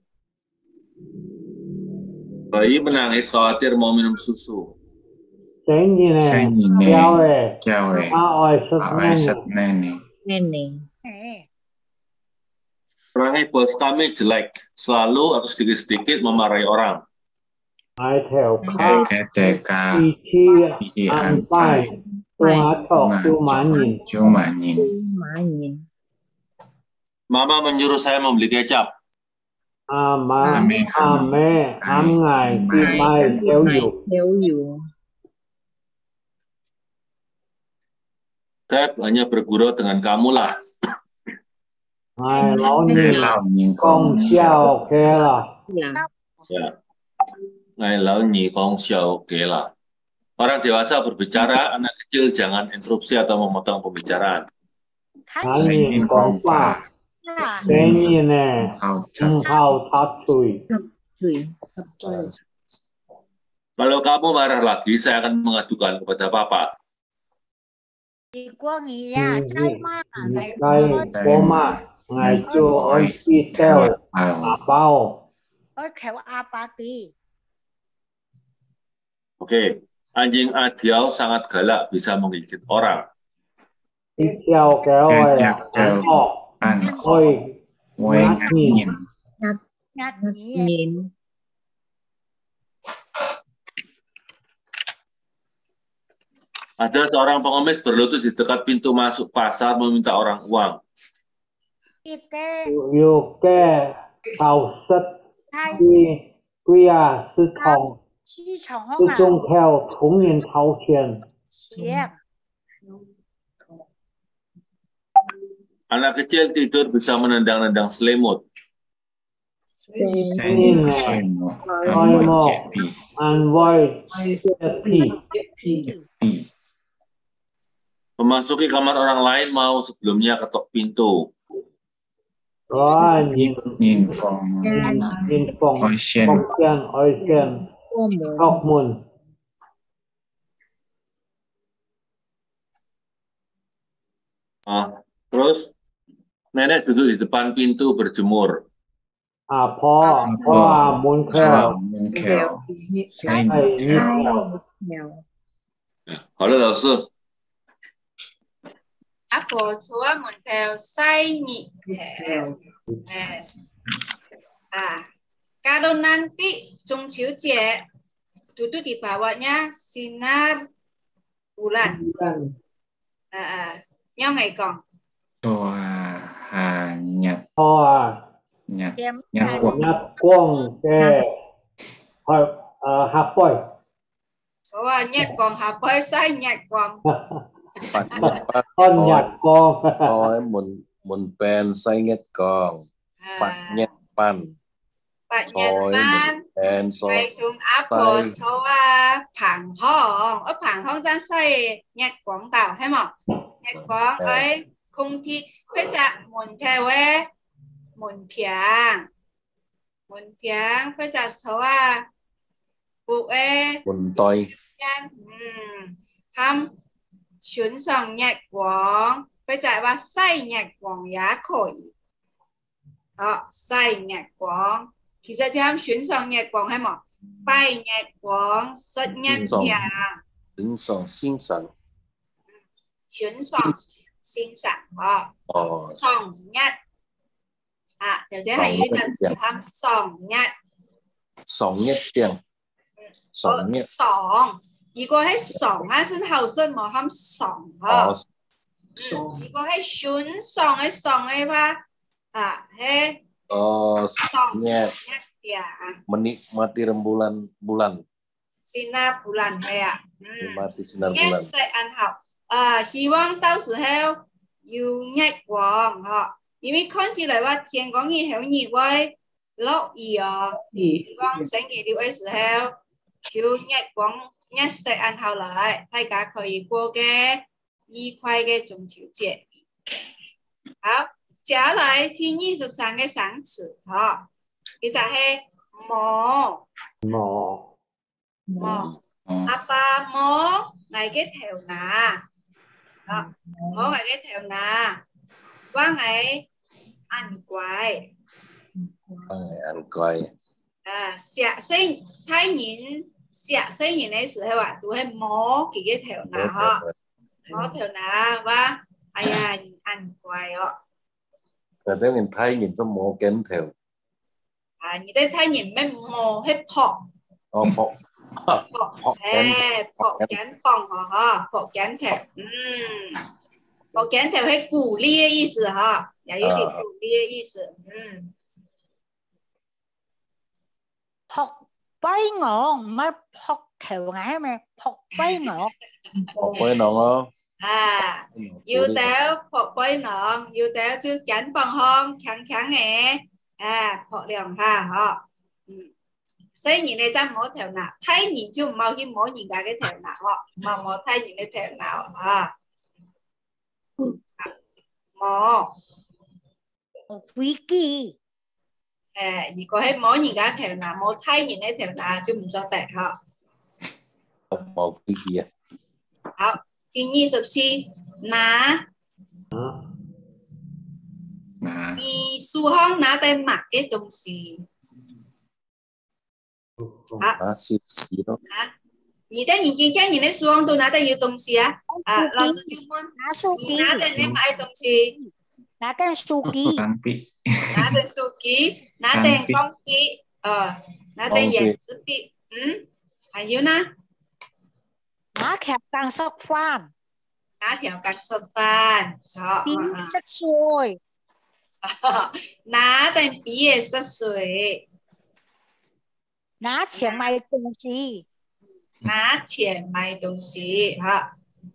Speaker 1: Bayi menangis khawatir mau minum susu.
Speaker 4: Sến gì nè
Speaker 7: Sẽ nhìn nè
Speaker 4: kẹo ơi
Speaker 7: chào ơi.
Speaker 4: à ơi sất
Speaker 7: Ở
Speaker 4: nè
Speaker 7: ai sật nè nè.
Speaker 8: Nenek.
Speaker 3: Eh,
Speaker 1: Perangai bos kami jelek, selalu atau sedikit-sedikit memarahi orang.
Speaker 4: ai theo
Speaker 7: Cái
Speaker 4: khác
Speaker 7: cái tề ca
Speaker 4: y chi
Speaker 7: khi
Speaker 4: ăn
Speaker 7: ăn
Speaker 4: phải
Speaker 7: phải.
Speaker 4: tung á thọc
Speaker 7: Ngà
Speaker 4: tu má nhìn
Speaker 7: chú mà nhìn.
Speaker 8: Má nhìn.
Speaker 1: Mama menyuruh saya membeli kecap.
Speaker 4: à má
Speaker 7: À mẹ
Speaker 4: à mẹ ám ngài tu mai theo dụ
Speaker 8: Theo dụ.
Speaker 1: Saya hanya bergurau dengan kamu lah.
Speaker 4: ngài lão
Speaker 7: Để
Speaker 4: nhìn
Speaker 7: lòng nhìn
Speaker 4: con
Speaker 7: con
Speaker 4: xiao kê là
Speaker 8: Là
Speaker 1: Ya. Ngai lau nyi kong xiao ge lah. Orang dewasa berbicara, anak kecil jangan interupsi atau memotong pembicaraan.
Speaker 3: thấy
Speaker 4: Hãy
Speaker 7: Hãy
Speaker 4: nhìn
Speaker 7: nhìn
Speaker 4: con
Speaker 7: con
Speaker 4: phà
Speaker 7: phà.
Speaker 3: là
Speaker 4: Sến gì nè
Speaker 7: Hậu chặt.
Speaker 4: Không hào tháp chùi
Speaker 8: chửi.
Speaker 6: Thật trời.
Speaker 1: Kalau kamu marah lagi, saya akan mengadukan kepada papa.
Speaker 3: thì qua nghỉ à, trai mà này
Speaker 4: Cái bố mà ngài chùa ôi chi theo à
Speaker 7: Hậu.
Speaker 4: bao
Speaker 3: ơi khéo apati.
Speaker 1: Oke, anjing adiau sangat galak, bisa menggigit orang.
Speaker 4: đi theo kéo ơi
Speaker 7: Kéo
Speaker 4: à
Speaker 7: theo.
Speaker 4: ăn họ
Speaker 7: Ăn
Speaker 4: ôi
Speaker 7: quay
Speaker 4: ngát
Speaker 7: ngắt
Speaker 4: nhìn
Speaker 7: nhìn.
Speaker 3: Ngắt
Speaker 8: Ngắt
Speaker 3: nhỉ.
Speaker 8: nhìn.
Speaker 1: Ada seorang pengemis berlutut di dekat pintu masuk pasar meminta orang uang.
Speaker 3: Đi kê
Speaker 4: yêu kê thảo sất
Speaker 3: hai
Speaker 4: quy quy à sư thòng
Speaker 3: chi chồng
Speaker 4: sư
Speaker 3: không à?
Speaker 4: trung theo thúng nhìn thảo thiền
Speaker 3: Siap.
Speaker 1: Anak kecil tidur bisa menendang-nendang selimut.
Speaker 8: Xe.
Speaker 7: Sẽ
Speaker 4: nhìn
Speaker 7: nhìn
Speaker 4: nè
Speaker 7: xoay một.
Speaker 4: Xoay
Speaker 7: Ăn một
Speaker 4: một.
Speaker 7: chẹp bì.
Speaker 4: ăn voi
Speaker 6: Phải
Speaker 4: thì
Speaker 6: thì
Speaker 7: Bì.
Speaker 1: Memasuki kamar orang lain mau sebelumnya ketok pintu.
Speaker 4: đó nhìn
Speaker 7: Nhìn phòng.
Speaker 4: nhìn phòng
Speaker 7: Ôi sen.
Speaker 4: phòng sen ôi sen
Speaker 8: Cô muốn.
Speaker 4: học môn
Speaker 1: Ah, terus nenek duduk di depan pintu berjemur.
Speaker 4: à phó phó à muốn theo
Speaker 7: Sao muốn kẹo. Sẽ
Speaker 4: hay
Speaker 7: nhìn
Speaker 4: như
Speaker 7: theo.
Speaker 4: theo
Speaker 8: Theo.
Speaker 1: Halo, lão sư.
Speaker 2: Apple chúa một theo say nhị theo. Ah, kalau nanti Jungqiu-jie duduk di bawahnya sinar bulan.
Speaker 6: bulan.
Speaker 2: À, à, nhau ngày còn.
Speaker 7: Tòa hà nhật.
Speaker 4: phó à
Speaker 7: Nhật.
Speaker 3: Em
Speaker 7: Nhật
Speaker 3: tại
Speaker 7: quận.
Speaker 4: nhật quang kê hỏi ờ hạp bồi
Speaker 2: Chúa nhật còn học với say nhật còn.
Speaker 5: Bạn bạn
Speaker 4: con nhật con
Speaker 5: nói muốn muốn bèn say nhật con. Bạn
Speaker 2: À,
Speaker 5: nhật pan.
Speaker 2: bạn nhật
Speaker 5: Rồi
Speaker 2: ban.
Speaker 5: muốn bèn so.
Speaker 2: Vậy thường Apple
Speaker 5: Say.
Speaker 2: chúa phẳng hong. Ở phẳng hong ra say nhật quảng tàu hay mà. Nhật quảng ấy không thi. Bây giờ muốn theo ấy. Muốn phiang. Muốn phiang. Bây giờ chúa phụ ấy.
Speaker 5: Muốn tôi.
Speaker 2: Ừm, thăm chuyến sòng nhật quảng bây giờ ba say nhật quảng giá khổi đó say nhật quảng thì sẽ thăm chuyến sòng nhật quảng hay mà bay nhật quảng rất nhật
Speaker 5: Chuyến sòng.
Speaker 2: nhà
Speaker 5: Tính sòng sinh sản.
Speaker 2: chuyến sòng sinh sản đó
Speaker 5: Ờ.
Speaker 2: sòng nhật à giờ sẽ hãy
Speaker 5: Sòng
Speaker 2: là
Speaker 5: nhật.
Speaker 2: thăm sòng nhật
Speaker 5: Sòng nhất tiếng. Sòng nhất.
Speaker 2: sòng 如果喺爽啊，先後生冇咁爽
Speaker 5: Ờ.
Speaker 2: 嗬。如果喺選爽喺爽嘅話， 啊，嘿，
Speaker 5: Oh, nyet
Speaker 2: ya,
Speaker 5: menikmati rembulan bulan.
Speaker 2: sinar bulan ya.
Speaker 5: Menikmati sinar
Speaker 2: Nghe
Speaker 5: bulan.
Speaker 2: sẽ ăn học. À, hy vọng到时候有日光哈，因为看起来话天光以后热会落雨啊。希望星期六嘅時候就日光日食ăn後來，大家可以過嘅愉快嘅中秋節。好，接下來第二十三個生詞哈，佢就係摸
Speaker 4: 摸
Speaker 2: 摸。阿爸摸ngày cái thèo nà, đó,摸ngày cái thèo nà, qua ngày ăn quài,
Speaker 5: Ngày ăn quay.
Speaker 2: à, xạ sinh, thái nhìn, xạ sinh nhìn ấy sự hay bạn, tụi hay摸cái cái thèo nà ha,摸thèo nà, và, ai à, ăn quài đó.
Speaker 5: Rồi nếu mình thấy nhìn có mổ kém theo.
Speaker 2: À, nhìn thấy thái nhìn mấy mồ hết phọ.
Speaker 5: Ồ, phọ.
Speaker 2: Phọ, ê, phọ chán phòng hả, phọ chán thèo. Phọ chán thèo hay củ lia ý sự hả, dạ ý thì củ lia ý sự.
Speaker 3: Phật bay ngon mà Phật theo ngái mà Phật bay ngon.
Speaker 5: Phật bay ngon.
Speaker 2: À, yêu téo Phật bay ngon, yêu téo chứ chán bằng hông, kháng kháng nghe. À, Phật liền ha họ. Xây nhìn này chắc mỏ theo nào, thấy nhìn chứ mau khi mỏ nhìn cả cái theo nào họ, mà mỏ thấy nhìn cái theo nào à. Mỏ.
Speaker 3: Quý kỳ.
Speaker 2: À, chỉ có hết mỏ nhìn cả theo nào, mỏ thấy nhìn cái theo nào chứ mình cho tệ họ.
Speaker 5: Mỏ quý kỳ à.
Speaker 2: Hảo, thì nhi sập si, ná. Vì su hông ná tay mặc cái东西. À,你的眼睛看你的书上都拿的有东西啊？啊，老师就问，
Speaker 3: 拿手机，
Speaker 2: 你拿的你买东西？
Speaker 3: 拿根手机，
Speaker 2: 拿的手机，拿的钢笔，呃，拿的圆珠笔，嗯，还有呢？
Speaker 3: 拿條鋼索飯，
Speaker 2: 拿條鋼索飯，錯，
Speaker 3: 筆濕水，
Speaker 2: 拿的筆也濕水。
Speaker 3: 拿錢買東西，
Speaker 2: 拿錢買東西嚇。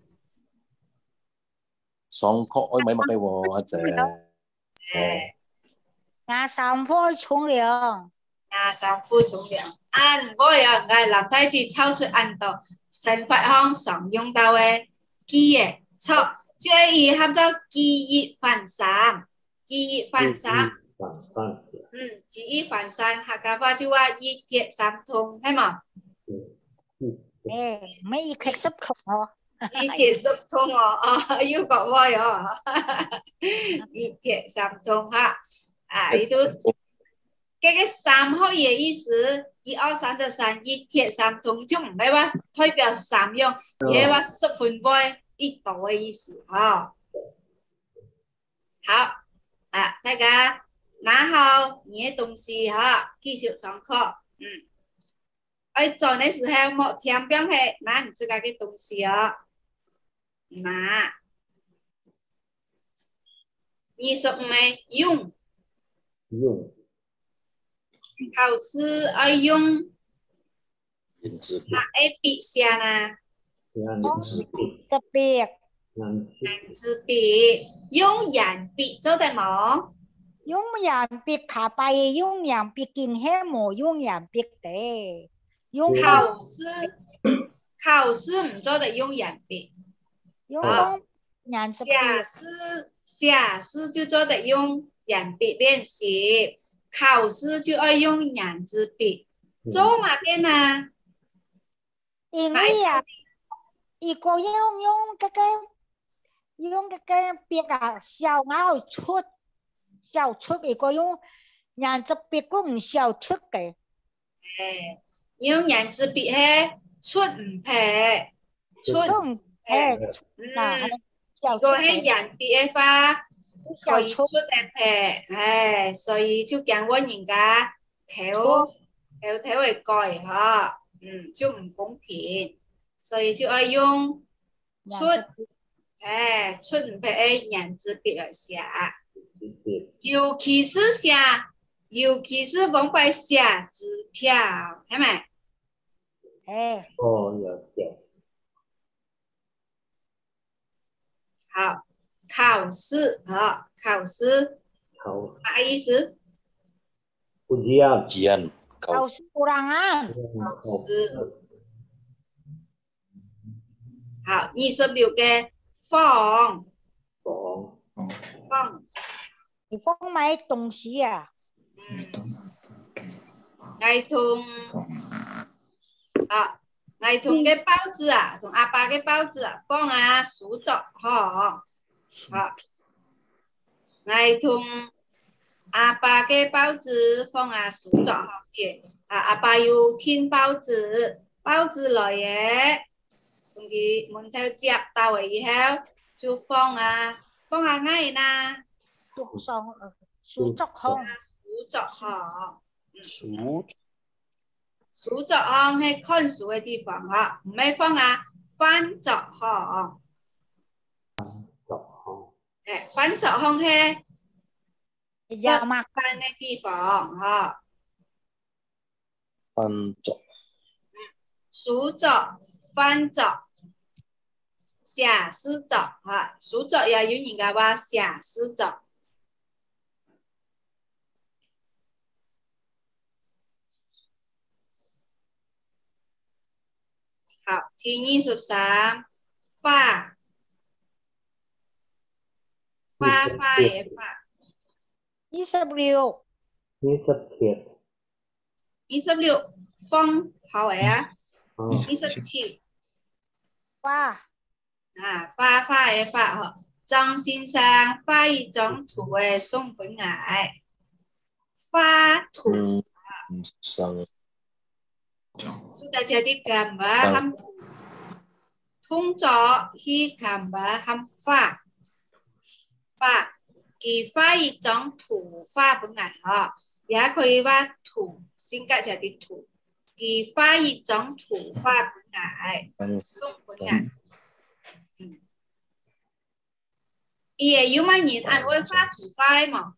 Speaker 5: 爽確愛買物嘅喎，阿姐。
Speaker 3: 拿衫褲沖涼，
Speaker 2: 拿衫褲沖涼。按我有嗌男仔字抽出按到成法項常用到嘅記嘅錯，注意合咗記憶分散，記憶分散。嗯，記憶分散，客家話就話一鐵三通，係嘛？
Speaker 3: 誒，咩一鐵三通哦？
Speaker 2: 一鐵三通哦，啊，要講開哦，一鐵三通哈，啊，呢度嗰個三可以意思，一二三的三，一鐵三通就唔係話代表三樣，而係話十分開一道嘅意思哈。好，啊，大家。拿好你的東西哈，繼續上課。嗯，哎，做的時候莫聽表係拿你自己嘅東西哦。拿。二十五係用。
Speaker 4: 用。
Speaker 2: 考試要用。哪一筆寫呢？
Speaker 3: 顏字筆。
Speaker 2: 顏字筆，用鉛筆做得冇？
Speaker 3: 用鉛筆卡拜，用鉛筆見係冇用鉛筆嘅。用
Speaker 2: 考試，考試唔做得用鉛筆。
Speaker 3: 用鉛字筆。
Speaker 2: 寫詩，寫詩就做得用鉛筆練習，考試就要用鉛字筆。做乜嘅呢？
Speaker 3: 因為啊，如果用用嗰個用嗰個筆啊，小咬出。小出一個用顏字筆都唔小出嘅，
Speaker 2: 誒，用顏字筆係出唔撇，出
Speaker 3: 唔撇，
Speaker 2: 嗯，如果係顏筆嘅話，可以出得撇，誒，所以就講我人家頭頭頭會改嚇，嗯，就唔公平，所以就要用出，誒，出唔撇嘅顏字筆嚟寫。 尤其是写，尤其是往外写支票，系咪？
Speaker 3: 哎，
Speaker 4: 哦，有写。
Speaker 2: 好，考试啊，考试，
Speaker 4: 考
Speaker 2: 啥意思？
Speaker 4: ujian
Speaker 5: ujian
Speaker 3: kau ulangan.
Speaker 2: 考试。好，二十六嘅放
Speaker 4: 放
Speaker 2: 放，
Speaker 3: 你放买东西啊？
Speaker 2: 嗯，爱同啊，爱同嘅包子啊，同阿爸嘅包子啊，放啊數作嗬，好，愛同阿爸嘅包子放啊數作嗬嘅，啊阿爸要添包子，包子來嘅。從佢門頭接到嚟以後，就放啊，放下ngay na，
Speaker 3: 數上數作項，
Speaker 2: 數作項，
Speaker 5: 數
Speaker 2: 數作項係看數嘅地方啊，唔係放啊翻作項，誒翻作項係食飯嘅地方啊，
Speaker 5: 翻作，
Speaker 2: 數作翻作。寫詩作啊，數作也有人家話寫詩作。好，第二十三，花，花花嘅花。
Speaker 3: 二十六，
Speaker 4: 二十七，
Speaker 2: 二十六，放好位啊。二十七，
Speaker 3: 花。
Speaker 2: 啊，花花嘅花嗬，張先生畫一張圖嘅送俾我，花圖。
Speaker 5: 上，
Speaker 2: 所以大家啲gambar含通咗去gambar含花，花，佢畫一張圖畫俾我嗬，也可以畫圖，先加隻啲圖，佢畫一張圖畫俾我，送俾我。也有乜人按會畫圖畫嘛？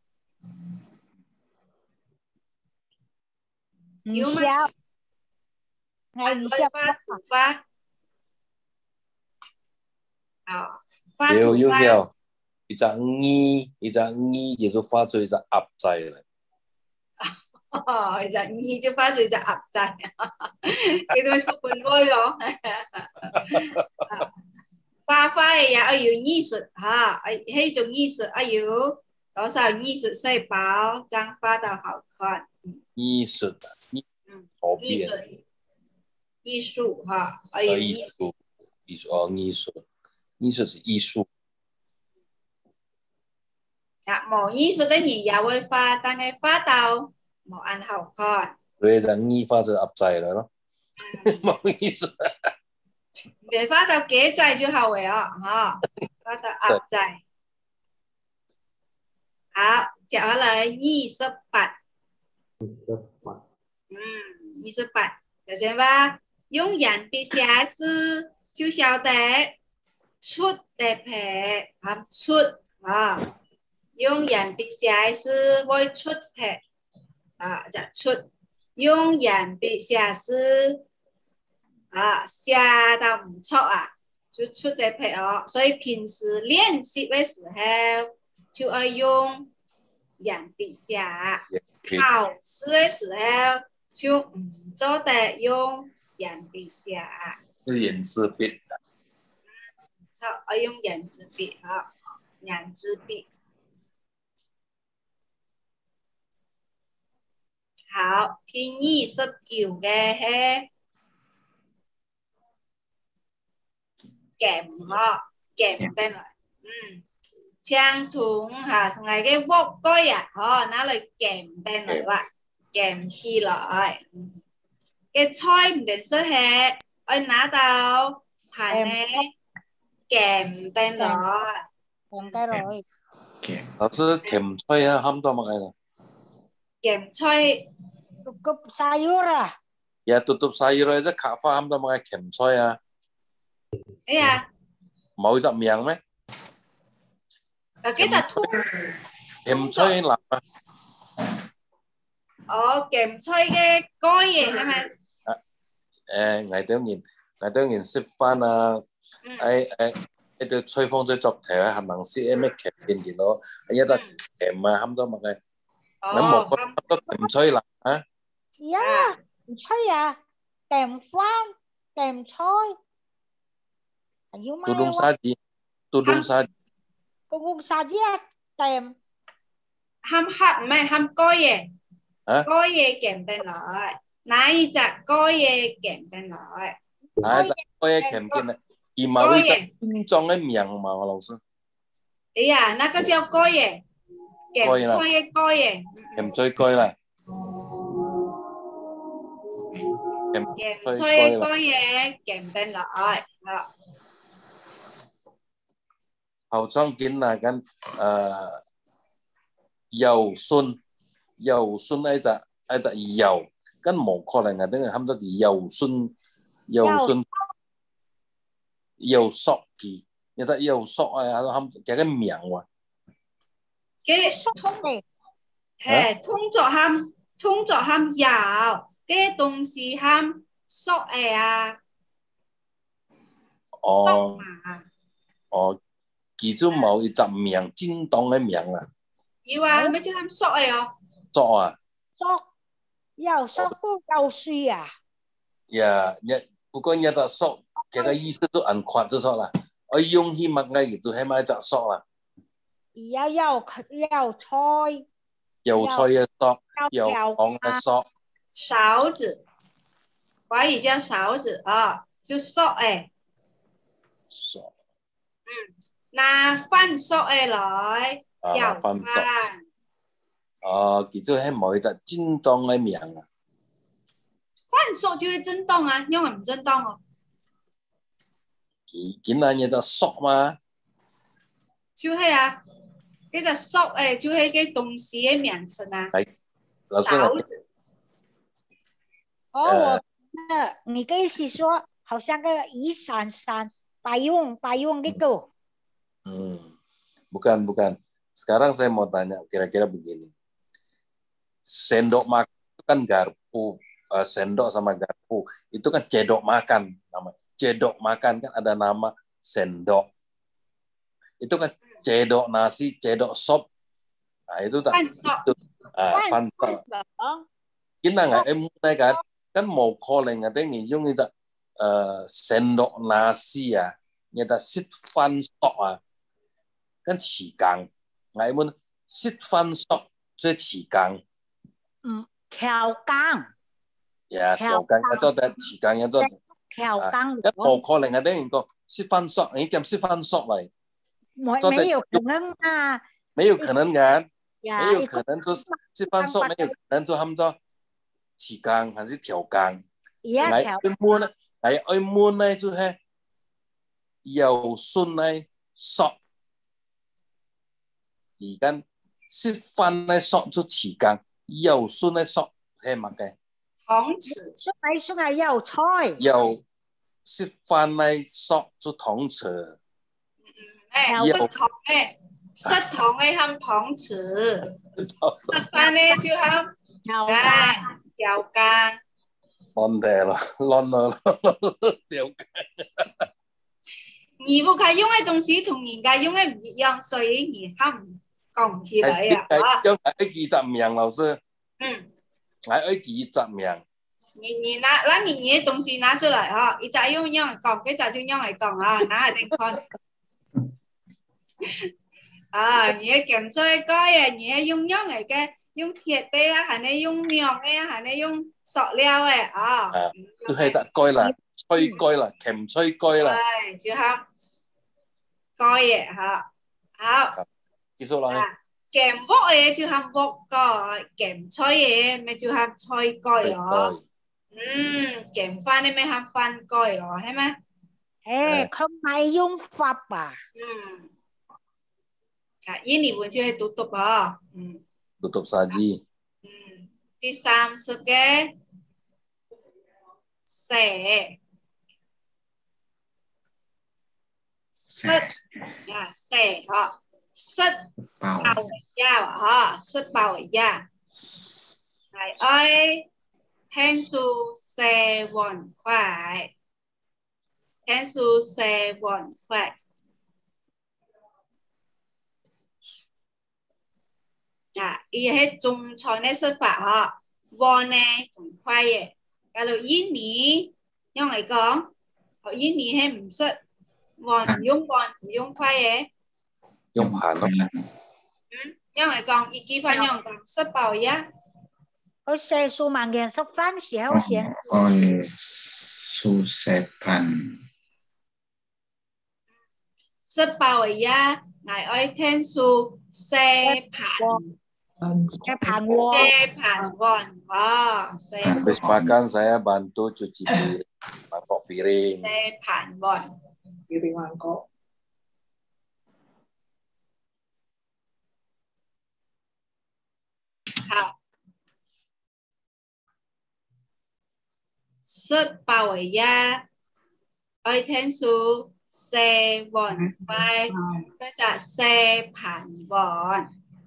Speaker 2: 有乜人按會畫圖畫？啊，畫圖畫。
Speaker 5: 一隻魚，一隻魚就畫出一隻鴨仔嚟。
Speaker 2: 哦，一隻魚就畫出一隻鴨仔，佢哋識本愛咯。畫畫也要有藝術哈，係一種藝術，要有多少藝術細胞，這樣畫到好看。
Speaker 5: 藝術，
Speaker 2: 嗯，藝術，藝術哈，要有藝術，
Speaker 5: 藝術哦，藝術，藝術是藝術。
Speaker 2: 啊，冇藝術嘅人也會畫，但係畫到冇按好看。
Speaker 5: 對，就藝畫就鴨仔嚟咯，冇藝術。
Speaker 2: 你畫到雞仔就好嘅哦，嚇，畫到鴨仔。好，接下來二十八。嗯，二十八，首先話用鉛筆寫詩就曉得出的撇含出啊，用鉛筆寫詩會出撇啊，就出。用鉛筆寫詩啊，寫到唔錯啊，就出的撇哦。所以平時練習嘅時候就要用鉛筆寫，考試嘅時候就唔做得用鉛筆寫。
Speaker 5: 原子筆。
Speaker 2: 好，我用原子筆啊，原子筆。好，第二十九嘅係鹹嗬，鹹得嚟，嗯，相同嚇，同埋嘅鍋蓋啊，嗬，拿嚟鹹得嚟話，鹹起來。嘅菜唔定識係，我拿到盤咧鹹得嚟，
Speaker 3: 鹹得嚟。
Speaker 5: 老師鹹菜啊，冚多乜嘢啦？
Speaker 2: 鹹菜。
Speaker 3: Tutup sayur ah.
Speaker 5: Ya tutup sayur aja Kak paham tuh pakai gemcoy ya.
Speaker 2: Iya.
Speaker 5: Mau isap miang meh?
Speaker 2: Cái là thun.
Speaker 5: 鹹菜腩啊！
Speaker 2: 哦，鹹菜嘅該嘢係咪？
Speaker 5: 誒，我當然，我當然食飯啊！誒誒，一條吹風再作題啊，係能識咩劇變嘅咯？一隻鹹啊，冚咗乜嘅？咁冇個個鹹菜腩啊！
Speaker 3: 呀，鹹菜啊，鹹飯、鹹菜，還有咩？
Speaker 5: 杜東沙子，杜東沙子，
Speaker 3: 杜東沙子啊，鹹
Speaker 2: 鹹黑唔係鹹該嘢，
Speaker 5: 啊？
Speaker 2: 該嘢鹹變來，哪一隻該嘢鹹變來？
Speaker 5: 哪一隻該嘢鹹變來？而某一隻邊裝嘅名嘛，我老師。
Speaker 2: 哎呀，那個叫該嘢，鹹菜嘅該嘢。
Speaker 5: 鹹菜該啦。
Speaker 2: 鹹菜該嘢鹹變來，啊。
Speaker 5: 後裝見啊，咁誒油筍，油筍呢隻呢隻油，跟冇可能啊，等於冚咗啲油筍，油筍。油索嘅，一隻油索啊，冚幾個名喎？
Speaker 2: 嘅通係通作冚通作冚油，嘅東西冚索誒啊，
Speaker 5: 哦哦，其中冇一隻名，正當嘅名啊。
Speaker 2: 要啊，咩叫冚索誒哦？
Speaker 5: 索啊？
Speaker 3: 索，油索不油水啊？
Speaker 5: 呀，一不過一隻索。其實意思都按闊咗錯啦，我用起乜嘢就係買隻索啦。
Speaker 3: 有油油菜，
Speaker 5: 油菜嘅索，油黃嘅索。
Speaker 2: 勺子，華語叫勺子啊，就索誒。
Speaker 5: 索。
Speaker 2: 嗯，拿飯索誒來，舀飯。
Speaker 5: 哦，其實係冇一隻正當嘅名啊。
Speaker 2: 飯索就係正當啊，因為唔正當哦。
Speaker 5: 見到嘢就索嘛，
Speaker 2: 就係啊，呢個索誒，就係個東西嘅名稱啊。勺子。
Speaker 3: 哦，我你的意思說，好像個一閃閃白用白用那個。
Speaker 5: 嗯，bukan bukan. Sekarang saya mau tanya kira-kira begini. Sendok makan itu kan garpu, uh, sendok sama garpu itu kan cedok makan namanya. Cedok makan kan ada nama sendok. Itu kan cedok nasi, cedok sop. Nah, itu tak itu. Ah, pantok. Kita nggak emulai kan? Kan mau calling ada yang yung itu uh, sendok nasi ya, nyata sit fan sok ah. Kan chỉ càng. Nggak emun sit fan sok itu chỉ càng.
Speaker 3: Ừ, theo càng.
Speaker 5: Ya, theo càng. Itu ada chỉ càng itu.
Speaker 3: Theo càng
Speaker 5: 一冇可能係等於個識翻索，你點識翻索嚟？
Speaker 3: 沒有可能啊！
Speaker 5: 沒有可能嘅，沒有可能就識翻索，沒有可能就喊做起缸還是調缸。嚟愛滿咧，嚟愛滿咧就係油順咧索，而家識翻咧索就起缸，油順咧索係乜嘅？
Speaker 2: 糖匙，
Speaker 3: 說嚟說係油菜。
Speaker 5: 油食飯嚟索咗糖匙。
Speaker 2: 誒，食糖誒，食糖誒含糖匙，食飯咧就含啊調羹。
Speaker 5: 亂嘅咯，亂咯，調羹。
Speaker 2: 你不可用嘅東西同人家用嘅唔一樣，所以你含講唔起來啊。
Speaker 5: 用係幾隻名老師？
Speaker 2: 嗯。
Speaker 5: 係幾隻名？
Speaker 2: 你你拿，那你你的東西拿出來哈，一隻用用嚟講，一隻就用嚟講啊，拿嚟定看。啊，你嘅鹹菜糕啊，你嘅用用嚟嘅，用鐵的啊，係你用棉嘅啊，係你用塑料嘅啊。
Speaker 5: 啊，都係隻糕啦，脆糕啦，鹹脆糕啦。
Speaker 2: 係，就係糕嘅嚇，好。
Speaker 5: 繼續落去。
Speaker 2: 鹹鍋嘅就係鍋糕，鹹菜嘅咪就係菜糕哦。嗯，鹹飯你咪喊飯糕哦，係咪？
Speaker 3: 誒，佢咪用法吧？
Speaker 2: 嗯，啊，印尼文就係嘟嘟啊，嗯。
Speaker 5: 嘟嘟saji。
Speaker 2: 嗯，第三十嘅蛇，蛇啊蛇哦， sức bào ya à sức bào ya này ơi thiên su xe vòn khoai thiên su xe vòn khoai à ý hết trung cho nên sức phạt họ vòn này cũng khoai vậy cái đầu yên ní nhưng ngày có họ yên ní hay không sức vòn dùng vòn dùng khoai vậy
Speaker 5: dùng hẳn lắm
Speaker 2: nhưng ngày còn ý kiến phải nhung còn sức bào ya
Speaker 3: ôi xe su mà nghiền sắp phán xéo xéo
Speaker 7: ôi su xe pan
Speaker 2: sức bào ya ngày ơi thiên su xe phản
Speaker 3: xe phản wo
Speaker 2: xe phản vòn wow xe
Speaker 5: habis makan saya bantu cuci piring mangkok piring
Speaker 2: xe phản vòn
Speaker 6: piring mangkok
Speaker 2: hảo sức bào ya ơi thiên su xe vòn vai bây giờ xe phản vòn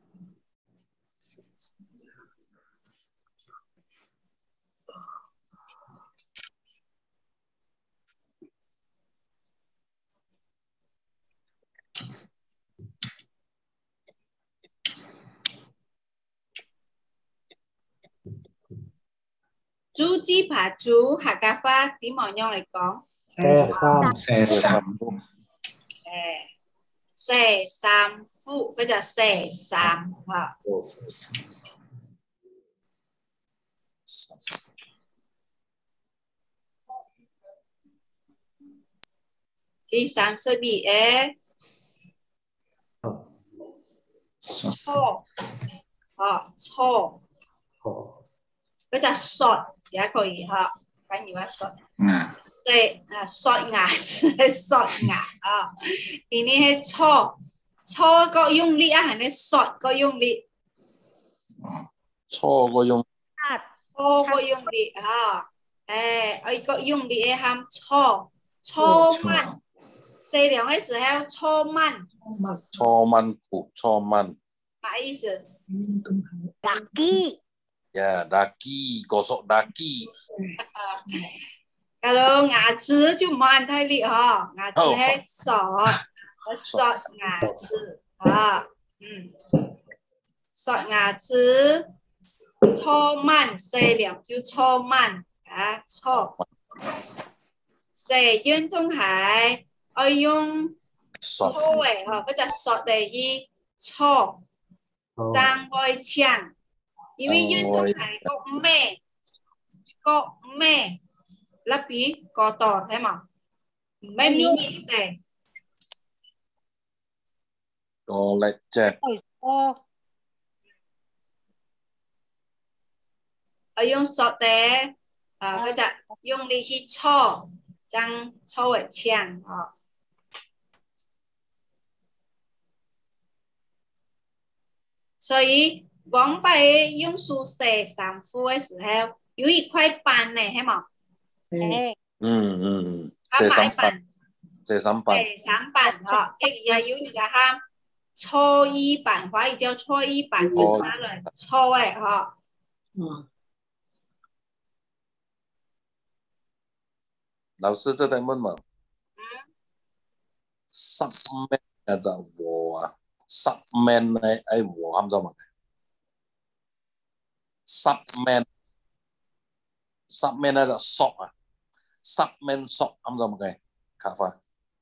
Speaker 2: chú chi phá chú hạ cà phá tí mỏ nhau lại có
Speaker 4: xe sam
Speaker 7: xe sam
Speaker 2: xe sam phụ bây giờ xe sam hả đi sam sẽ bị é cho hả cho bây giờ sọt giá có gì hả cái gì mà sọt xe sọt ngã sọt ngã à thì này cho cho có dùng力啊还是sọt có dùng力
Speaker 5: cho có dùng
Speaker 2: cho có dùng力啊哎哎có dùng力的含cho cho慢写两个时候cho慢
Speaker 5: cho man phụ cho man
Speaker 2: 啥意思
Speaker 3: daki
Speaker 5: ya daki gosok daki
Speaker 2: kalau ngaci就慢太厉害ngaci係sọt sọt ngaci啊嗯sọt ngaci cho慢寫兩就cho慢啊cho寫運動係要用錯嘅嗬嗰隻sọt嚟以錯爭外槍因為運動係個咩個咩lập bí có tỏ thấy mà mấy mí mí xe
Speaker 5: có lệ chết
Speaker 2: ở dùng sọt để à bây giờ dùng đi khi cho chẳng cho ở chàng à所以往擺用數寫三副嘅時候有一塊板呢係嘛
Speaker 3: 嗯
Speaker 5: 嗯寫三板寫三板
Speaker 2: 寫三板哦亦也有一個喊初一板華語叫初一板就是那類初嘅嗬
Speaker 6: 嗯
Speaker 5: 老師這題問嘛十咩就和啊十咩咧誒和啱咗嘛十咩十咩咧就索啊十咩索啱咗嘛嘅卡法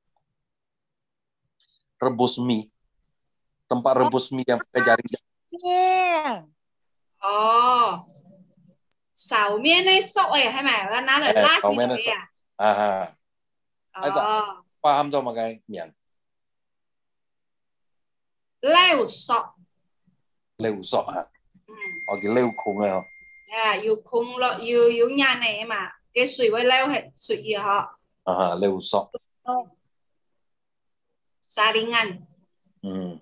Speaker 5: rebus mie tempat rebus mie yang pakai jaring
Speaker 2: oh sáu miếng này sọ ấy hay mà nó là lá thì vậy
Speaker 5: à à à dạ paham cho mà cái miệng
Speaker 2: leo sọ
Speaker 5: leo sọ hả ở cái leo khung này không
Speaker 2: à yêu khung lo yêu yêu nhà này mà cái suy với leo hệ suy gì họ
Speaker 5: à leo sọ
Speaker 2: sa đi ngăn
Speaker 5: ừ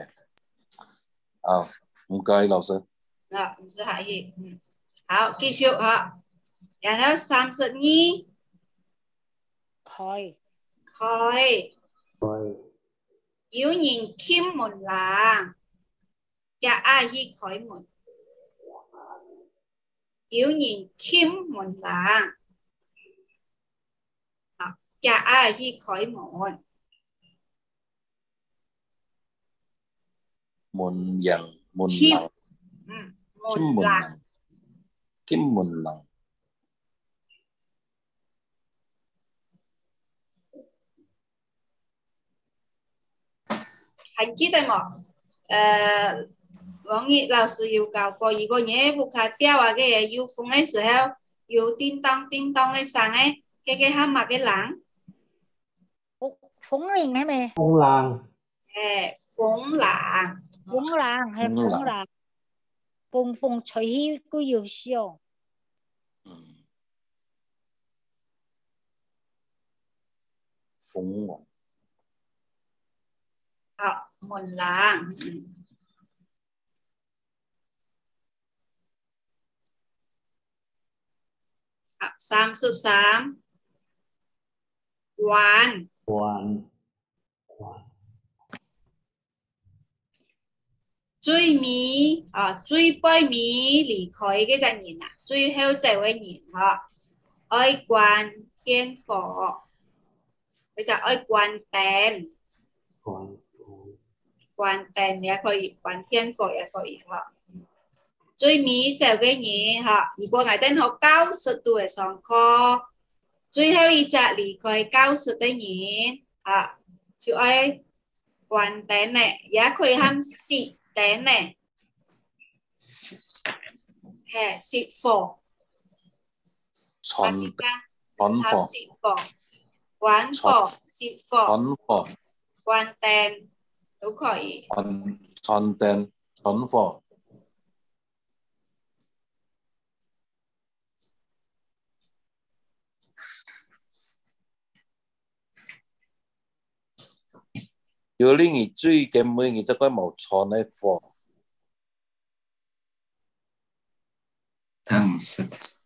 Speaker 5: à không coi老师
Speaker 2: rồi mình sẽ hỏi gì好繼續哈然後三十二
Speaker 3: 開
Speaker 2: 開
Speaker 4: 開
Speaker 2: Yếu nhìn kim một làng. Cha ai hi khỏi một. Yếu nhìn kim một làng. Cha ai hi khỏi một.
Speaker 5: Một dần, một
Speaker 2: Kim.
Speaker 5: lặng.
Speaker 2: Ừ.
Speaker 5: Kim
Speaker 2: Một
Speaker 5: một
Speaker 2: làng.
Speaker 5: lặng. Kim một lặng.
Speaker 2: Hành chí tay mọ. Ờ... 我哋老師要教過，如果嘢不卡掉啊嘅嘢要風嘅時候，要叮當叮當嘅聲嘅，嘅嘅喊乜嘅人？
Speaker 3: Phúng liền hả mẹ?
Speaker 4: Phúng làng.
Speaker 2: Ê, phúng làng.
Speaker 3: Phúng làng hay phúng làng? Phúng phúng吹khí có yêu siêu.
Speaker 5: Phúng.
Speaker 2: Ờ, một làng. Sam sub sam. Quan.
Speaker 4: Quan.
Speaker 2: Truy mì, à, truy bơi mì lì khỏi cái danh nhìn à, truy heo chạy với nhìn họ. Ơi quan thiên phổ. Bây giờ ơi quan tên.
Speaker 4: Quan.
Speaker 2: Quan tên也可以，quan thiên phổ也可以họ. Truy mì chạy cái nhìn họ.如果ngày tên học cao十度嘅上課，最後一隻離開九十嘅人，啊，就愛關燈咧，也可以喊熄燈咧，係熄火，
Speaker 5: 關
Speaker 2: 關
Speaker 5: 火，
Speaker 2: 熄火，關火，熄火，
Speaker 5: 關火，
Speaker 2: 關燈都可以。
Speaker 5: 關關燈，關火。有啲你追嘅妹，你就該冇錯呢貨。
Speaker 7: 湯色。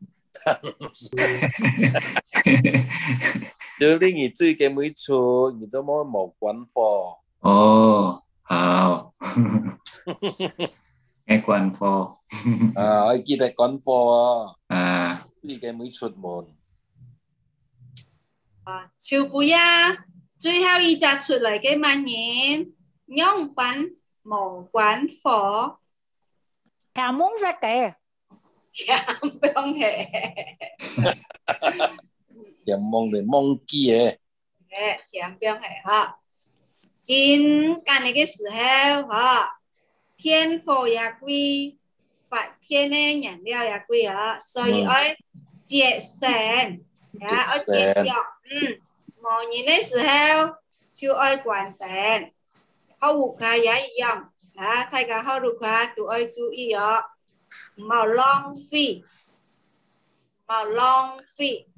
Speaker 5: 有啲你追嘅妹出，你就冇冇關貨。
Speaker 7: 哦，好。nghe quan phô.
Speaker 5: À, ai kia quan phô
Speaker 7: à.
Speaker 5: Đi cái mới xuất môn.
Speaker 2: À, chiều bùi à, 最後一隻出嚟嘅萬年，用品無關火。
Speaker 3: Cảm ơn rất kìa.
Speaker 2: Cảm ơn hệ.
Speaker 5: Cảm ơn để mong kia.
Speaker 2: Cảm ơn hệ ha. Kinh cái này cái sự heo ha. Thiên phổ ya quy, phát thiên này nhận liệu ya quy ha.所以ở节省，呀，ở节约，嗯，某年的时候就愛關燈，好護卡也一樣，啊，大家好護卡都愛注意哦，唔好浪費，唔好浪費，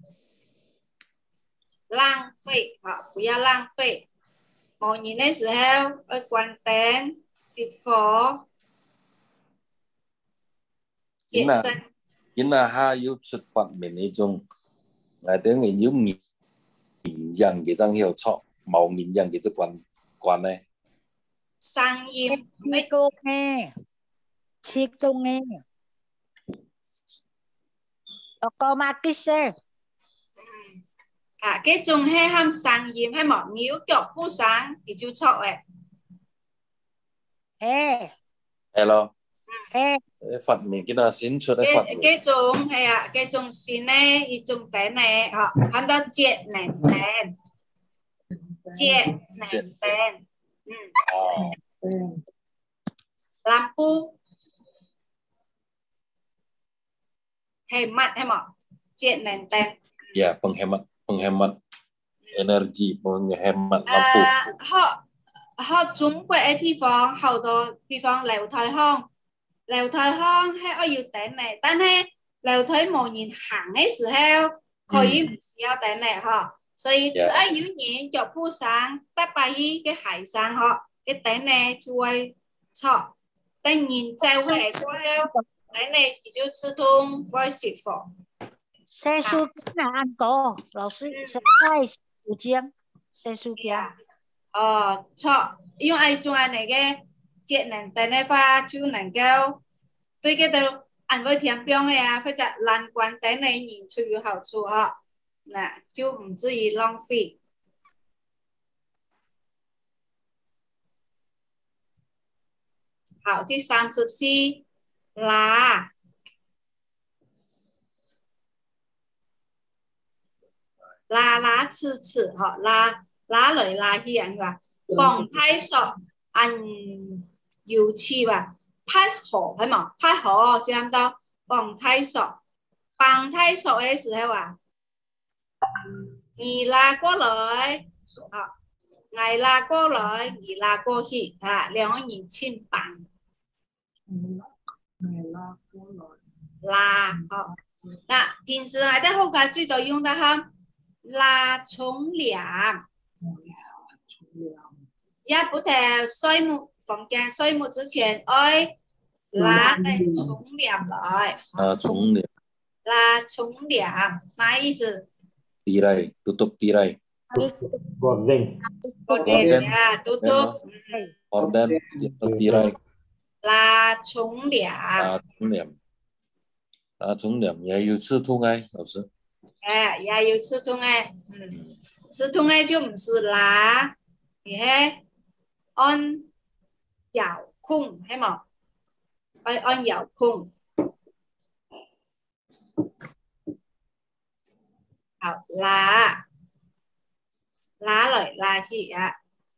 Speaker 2: 浪費，啊，不要浪費。某年的時候愛關燈，熄火，節省。
Speaker 5: Chính là hai yếu xuất phát mình này chung là tiếng người yếu nhìn nhận cái trang hiệu cho màu nhìn nhận cái quan quan này
Speaker 2: sang im
Speaker 3: mấy cô nghe chị cô nghe ở cô mà cái xe
Speaker 2: à cái chung hay ham sang im hay mỏ níu kiểu phu sáng thì chú chọn ấy
Speaker 3: ê
Speaker 5: hello
Speaker 3: ê
Speaker 5: phát mình cái là xin xuất
Speaker 2: cái
Speaker 5: phát
Speaker 2: cái chung hay à cái chung xin này cái chung cái này họ hắn đó chết này tên chết này tên lampu hemat hemat chết này tên
Speaker 5: ya penghemat penghemat energi penghemat lampu
Speaker 2: à, họ họ chúng quay thi phong hậu đó thi phong lều thời hông lều thời hông hay ở yêu tên này但係lều thời một nhìn hàng ấy時候可以唔需要tên này họ所以只要有人腳步上得把依嘅海上họ cái tên nàyជួយ錯但nhìn在外過後tên này thì就自動會釋放
Speaker 3: xe su là ăn có老sư sẽ sai時間xe su kia
Speaker 2: ờ cho yêu ai chung ai này cái chuyện này tại này pha chú này kêu tôi cái đầu ăn với thiam biong này à phải chặt lan quan tại này nhìn chú有好处哈那就唔至于浪费。好，第三十四là là lá吃吃哈拉拉來拉去人話放太熟ăn油翅吧拍河係嘛拍河知唔到放太熟放太熟嘅時候話你拉過來啊ngày là過來你拉過去啊兩個人親bằng là哦那平時我哋好嘅最多用得哈là沖涼也不得睡木房間睡木之前愛拉得沖涼來
Speaker 5: 啊沖涼
Speaker 2: là沖涼咩意思
Speaker 5: tirai tutup tirai
Speaker 4: Gorden.
Speaker 2: Gorden ya tutup
Speaker 5: Gorden tutup tirai
Speaker 2: là沖涼
Speaker 5: là沖涼là沖涼也有吃通哎老師
Speaker 2: 哎也有吃通哎嗯吃通哎就唔是拉而係按遙控係冇按按遙控好拉拉來拉去啊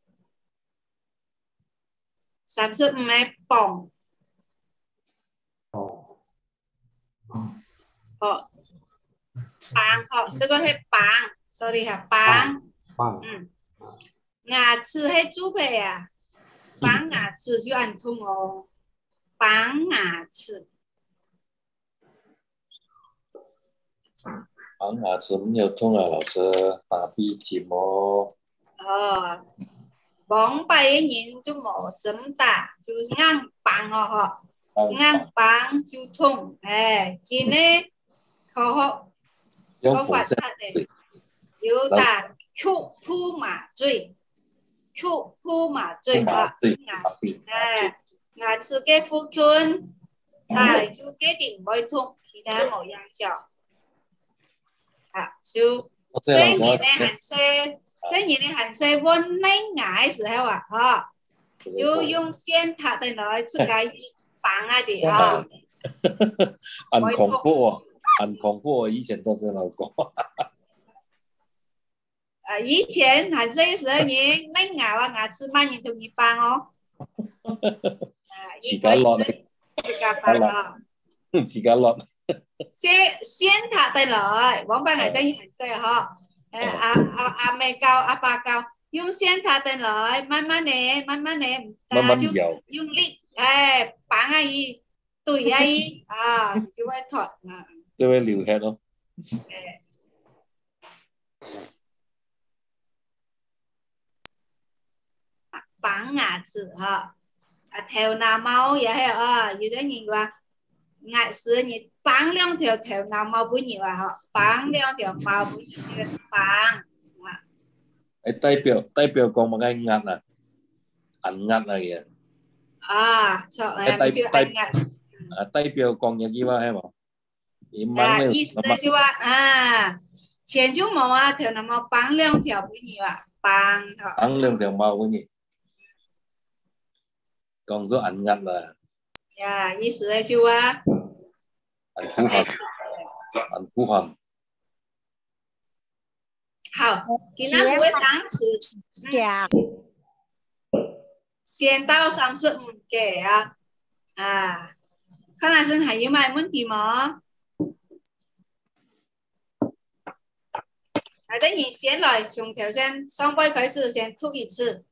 Speaker 2: 三十五係磅
Speaker 4: 哦
Speaker 2: 哦磅哦這個係磅 sorry 係磅
Speaker 4: 棒
Speaker 2: 嗯牙齒係豬皮啊綁牙齒就很痛哦綁牙齒
Speaker 5: 綁牙齒唔有痛啊老師打鼻針哦
Speaker 2: 哦綁鼻嘅人就冇咁打就硬綁哦嗬硬綁就痛誒見呢佢佢發出嚟要打曲鋪麻醉曲鋪麻醉啊牙誒牙齒嘅附近但係就決定唔會痛其他冇影響啊就雖然咧係說雖然你係說溫你牙嘅時候啊嗬就用線塔的來出解綁一啲啊
Speaker 5: 很恐怖哦很恐怖，以前都是老公。
Speaker 2: 啊，以前還是時候你你牙啊牙齒慢人同你綁哦。
Speaker 5: 自家落，
Speaker 2: 自家綁啊。
Speaker 5: 自家落。
Speaker 2: 先先塔得來，往班係等於係細嗬。誒阿阿阿妹教阿爸教，用線塔得來，慢慢嚟，慢慢嚟，
Speaker 5: 慢慢
Speaker 2: 就用力誒綁阿姨，對阿姨啊，就會脫啊。
Speaker 5: 就會流血咯。
Speaker 2: 綁牙齒嚇，啊頭拿毛也係啊，有啲人話牙齒你綁兩條頭拿毛不要啊嚇，綁兩條毛不要嘅綁啊。
Speaker 5: 誒代表代表講乜嘅壓啊，銀壓啊嘅。
Speaker 2: 啊，錯誒，唔知銀壓。
Speaker 5: 啊代表講嘢嘅話係嘛？
Speaker 2: 啊，意思就話啊，前就冇啊，頭拿毛綁兩條不要啊，綁嚇。
Speaker 5: 綁兩條毛不要。講咗銀壓啦。
Speaker 2: 呀，意思咧就話，
Speaker 5: 銀呼喊，銀呼喊。
Speaker 2: 好，今日每三次，先到三十五嘅啊，啊，看來先還有咩問題嗎？係等於先來從頭先上背開始先讀一次。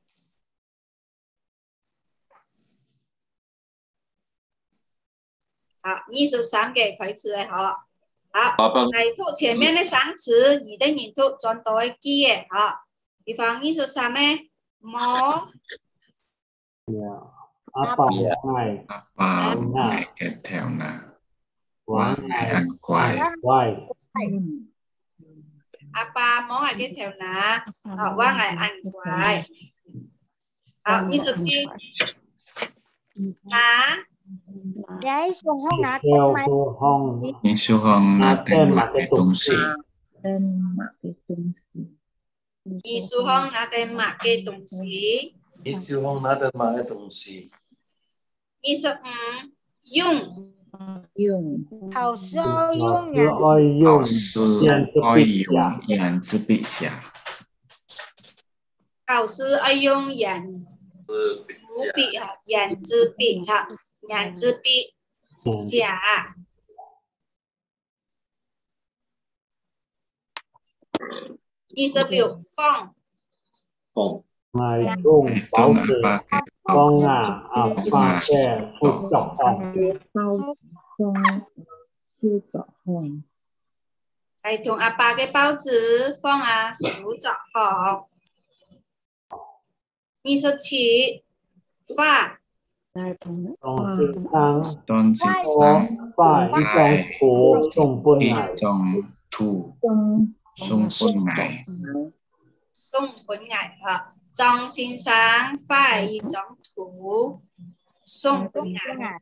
Speaker 2: 好，二十三個開始咧，好，好，嚟讀前面嘅三詞，而等於讀轉到嘅記嘅，好，比方二十三咩？冇。
Speaker 4: Apa ngày
Speaker 7: Apa ngày cái theo nào Qua ngày ăn quay
Speaker 4: quay
Speaker 2: Apa món ngày cái theo nào Qua ngày ăn quay 好，二十四，拿
Speaker 3: Giấy số hông ngã
Speaker 4: theo
Speaker 3: con máy
Speaker 4: tu hong
Speaker 7: Những số hòn là tên mà cái tung xì.
Speaker 8: Tên mặc cái tung xì.
Speaker 2: 二十方拿在马嘅東西，
Speaker 5: 一小空拿得買嘅東西，
Speaker 2: 二十五用
Speaker 8: Dùng.
Speaker 3: Thầu sơ dung
Speaker 4: chưa
Speaker 3: nhà
Speaker 4: oi
Speaker 7: 老
Speaker 4: dung
Speaker 7: 师
Speaker 4: tiền cho
Speaker 7: 爱
Speaker 4: biết
Speaker 7: 用
Speaker 4: giả
Speaker 7: 言之笔下，
Speaker 2: 考試愛用眼
Speaker 5: 是比
Speaker 2: 紙
Speaker 5: 較
Speaker 2: 筆哈，眼紙筆哈，眼紙筆寫。二十六方
Speaker 5: phong
Speaker 4: ngài trung bảo
Speaker 7: trong
Speaker 4: tử
Speaker 7: ba cái
Speaker 4: con ngà à pha xe phút chọc hồng
Speaker 8: Bao không siêu rõ hồng.
Speaker 2: Thầy thùng à ba cái bao tử phong à số rõ hỏng. hai mươi chín pha
Speaker 4: còn sự tăng
Speaker 7: tôn chỉ
Speaker 4: có
Speaker 7: sang
Speaker 4: phải ý trong thủ trong quân
Speaker 7: đi
Speaker 4: ngài
Speaker 7: trong thủ
Speaker 8: Trong
Speaker 7: xung quân ngài
Speaker 2: xung quanh ngài hả? Trong xin sáng phải trong thủ xung quanh ngài.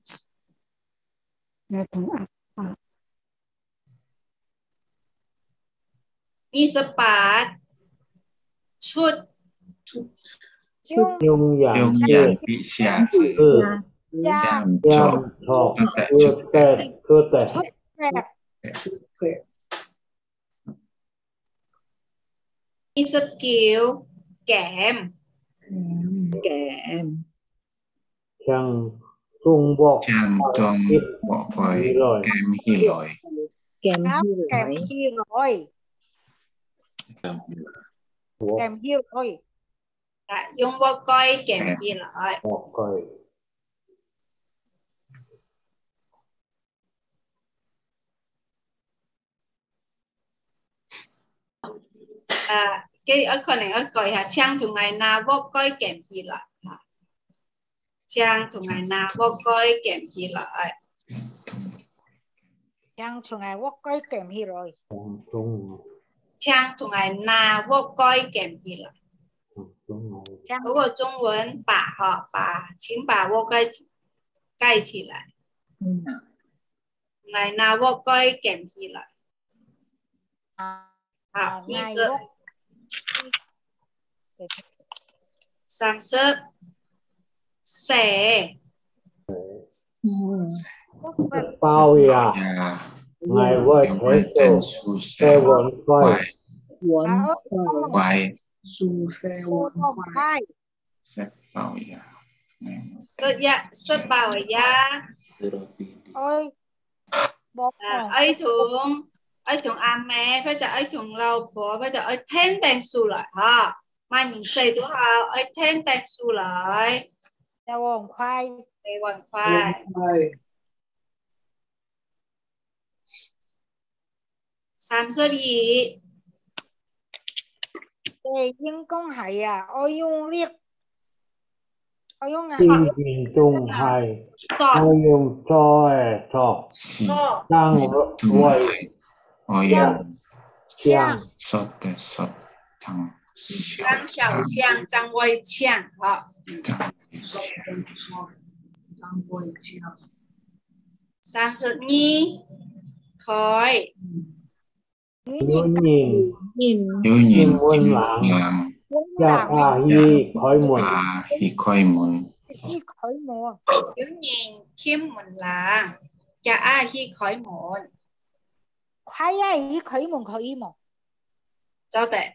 Speaker 2: hai mươi tám chút
Speaker 3: dung
Speaker 4: dung dạng
Speaker 7: 用
Speaker 4: chưa
Speaker 7: 眼笔下字
Speaker 4: ừ
Speaker 3: cha
Speaker 7: giảm
Speaker 4: giam
Speaker 7: cho
Speaker 4: thọ
Speaker 7: các đại
Speaker 4: cơ
Speaker 7: chức
Speaker 4: tệ cơ tệ
Speaker 3: xuất đẹp
Speaker 2: hai mươi kiểu kèm
Speaker 8: kèm.
Speaker 4: chẳng trung bộ
Speaker 7: trang trong
Speaker 4: ít
Speaker 7: bỏ khỏi
Speaker 4: đi rồi
Speaker 7: kèm hi lỗi
Speaker 8: Kèm
Speaker 3: áo
Speaker 8: như
Speaker 3: kèm
Speaker 8: lại.
Speaker 3: hi rồi kèm hi rồi
Speaker 2: à, dùng vô coi kèm gì lại.
Speaker 4: một coi
Speaker 2: À, cái ở con này ở coi hả trang thường ngày nào vô coi kèm gì lại hả? Trang thường ngày nào vô coi kèm gì lại.
Speaker 3: Trang thường ngày quốc coi kèm hi rồi
Speaker 4: chẳng trung
Speaker 2: Trang thường ngày nào vô coi kèm gì lại.
Speaker 4: trung
Speaker 3: Trang
Speaker 2: 如果中文把哈把请把握盖盖起来， ngày nào vô coi kèm gì lại.
Speaker 3: à,
Speaker 2: À,
Speaker 3: ngày
Speaker 2: hai mươi
Speaker 3: quốc
Speaker 2: 三十sẽ
Speaker 3: quốc vật
Speaker 4: bao ya
Speaker 7: nhà
Speaker 4: ngài vợ
Speaker 7: em
Speaker 4: thế
Speaker 7: quay tên
Speaker 4: tổ
Speaker 7: su
Speaker 4: xe
Speaker 7: xe
Speaker 4: vẫn coi
Speaker 7: quay
Speaker 8: Quấn
Speaker 3: đã ớt
Speaker 8: khoai.
Speaker 7: quay
Speaker 8: Dù xe
Speaker 3: cô
Speaker 8: quấn
Speaker 3: đồng
Speaker 8: khoai.
Speaker 3: khai
Speaker 7: xếp vào nhà
Speaker 2: rất ya rất bảo ya.
Speaker 3: ôi bố
Speaker 2: À, ấy thường ấy thường à mẹ phải cho ấy thường lâu phổ phải cho ấy thêm tên số lại ha. Mà những xây đủ hào ấy thêm tên số lại.
Speaker 3: xe đồng khai
Speaker 2: Để quần khoai. Sam sơ gì?
Speaker 3: để nhưng công hay à ôi dung liệt ôi dung
Speaker 4: xin
Speaker 3: ngài
Speaker 4: nhìn trung hay
Speaker 2: Stop.
Speaker 4: oi dung cho e cho
Speaker 7: si
Speaker 2: Stop.
Speaker 4: đang
Speaker 7: tung
Speaker 4: quay
Speaker 7: hải ôi
Speaker 3: Trang.
Speaker 4: chàng
Speaker 7: sót để sót thằng xíu
Speaker 2: 张小强、张伟强哈。
Speaker 7: thằng
Speaker 2: Sam sơ nhi khói.
Speaker 3: nghĩ
Speaker 4: nhớ
Speaker 3: nhìn
Speaker 4: nhìn
Speaker 8: Nhìn
Speaker 7: nhớ nhìn
Speaker 4: quân
Speaker 7: chim
Speaker 4: lãng
Speaker 7: làng
Speaker 3: cũng
Speaker 4: cha
Speaker 3: đảng
Speaker 4: a hi khói muộn
Speaker 7: à hi khói mùn
Speaker 3: đi khỏi mùa
Speaker 2: Thiếu nhìn khiêm mình là cha a hi khói muộn.
Speaker 3: khoai ai khỏi mùa khỏi mùa
Speaker 2: Cho tệ.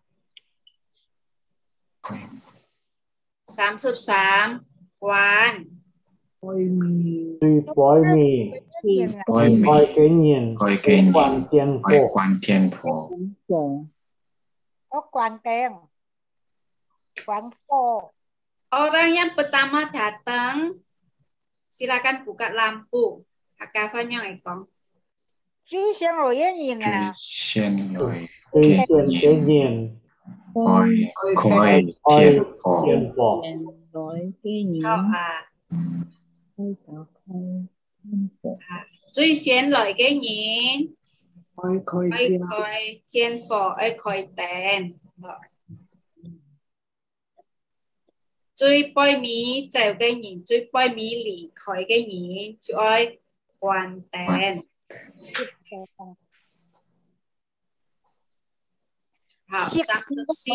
Speaker 2: Sam sơ sam quan.
Speaker 4: suy bói mì
Speaker 3: nhìn
Speaker 7: khói mì
Speaker 4: coi cái nhìn
Speaker 7: coi cái nhìn
Speaker 4: quan tiên
Speaker 7: coi
Speaker 4: phổ
Speaker 7: quan thiên phổ
Speaker 8: phổ.
Speaker 3: có quan kèn quan phổ
Speaker 2: Orang yang pertama datang silakan buka lampu. Hakafannya Ekong.
Speaker 3: chứ xem rồi á nhìn
Speaker 7: truy
Speaker 3: à
Speaker 7: xuyên rồi
Speaker 4: suy
Speaker 7: thiên
Speaker 4: xuyên cái
Speaker 7: nhiên
Speaker 4: nhìn
Speaker 7: coi coi
Speaker 4: coi
Speaker 7: thiên phổ
Speaker 4: tiên phổ
Speaker 8: Đèn nói cái
Speaker 2: Chào
Speaker 8: nhìn.
Speaker 2: à.
Speaker 8: Khơi tạo khơi. Thiên phổ.
Speaker 2: Duy xuyên lời cái nhìn.
Speaker 6: Khói khói
Speaker 2: Ai
Speaker 6: kia.
Speaker 2: khói thiên phổ ai khói đèn. 最背面走嘅人，最背面離開嘅人就愛關燈。好，三十四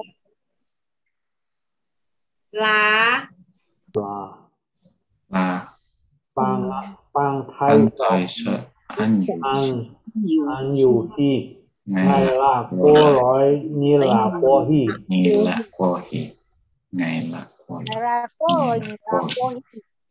Speaker 2: là
Speaker 4: là
Speaker 7: là
Speaker 4: bằng bằng thay
Speaker 7: ăn thời sợ ăn
Speaker 4: ăn ăn nhiều khi ngày là cô nói như là cô hi
Speaker 7: như là cô hi ngày là cô hi
Speaker 3: là cô rồi như là cô hi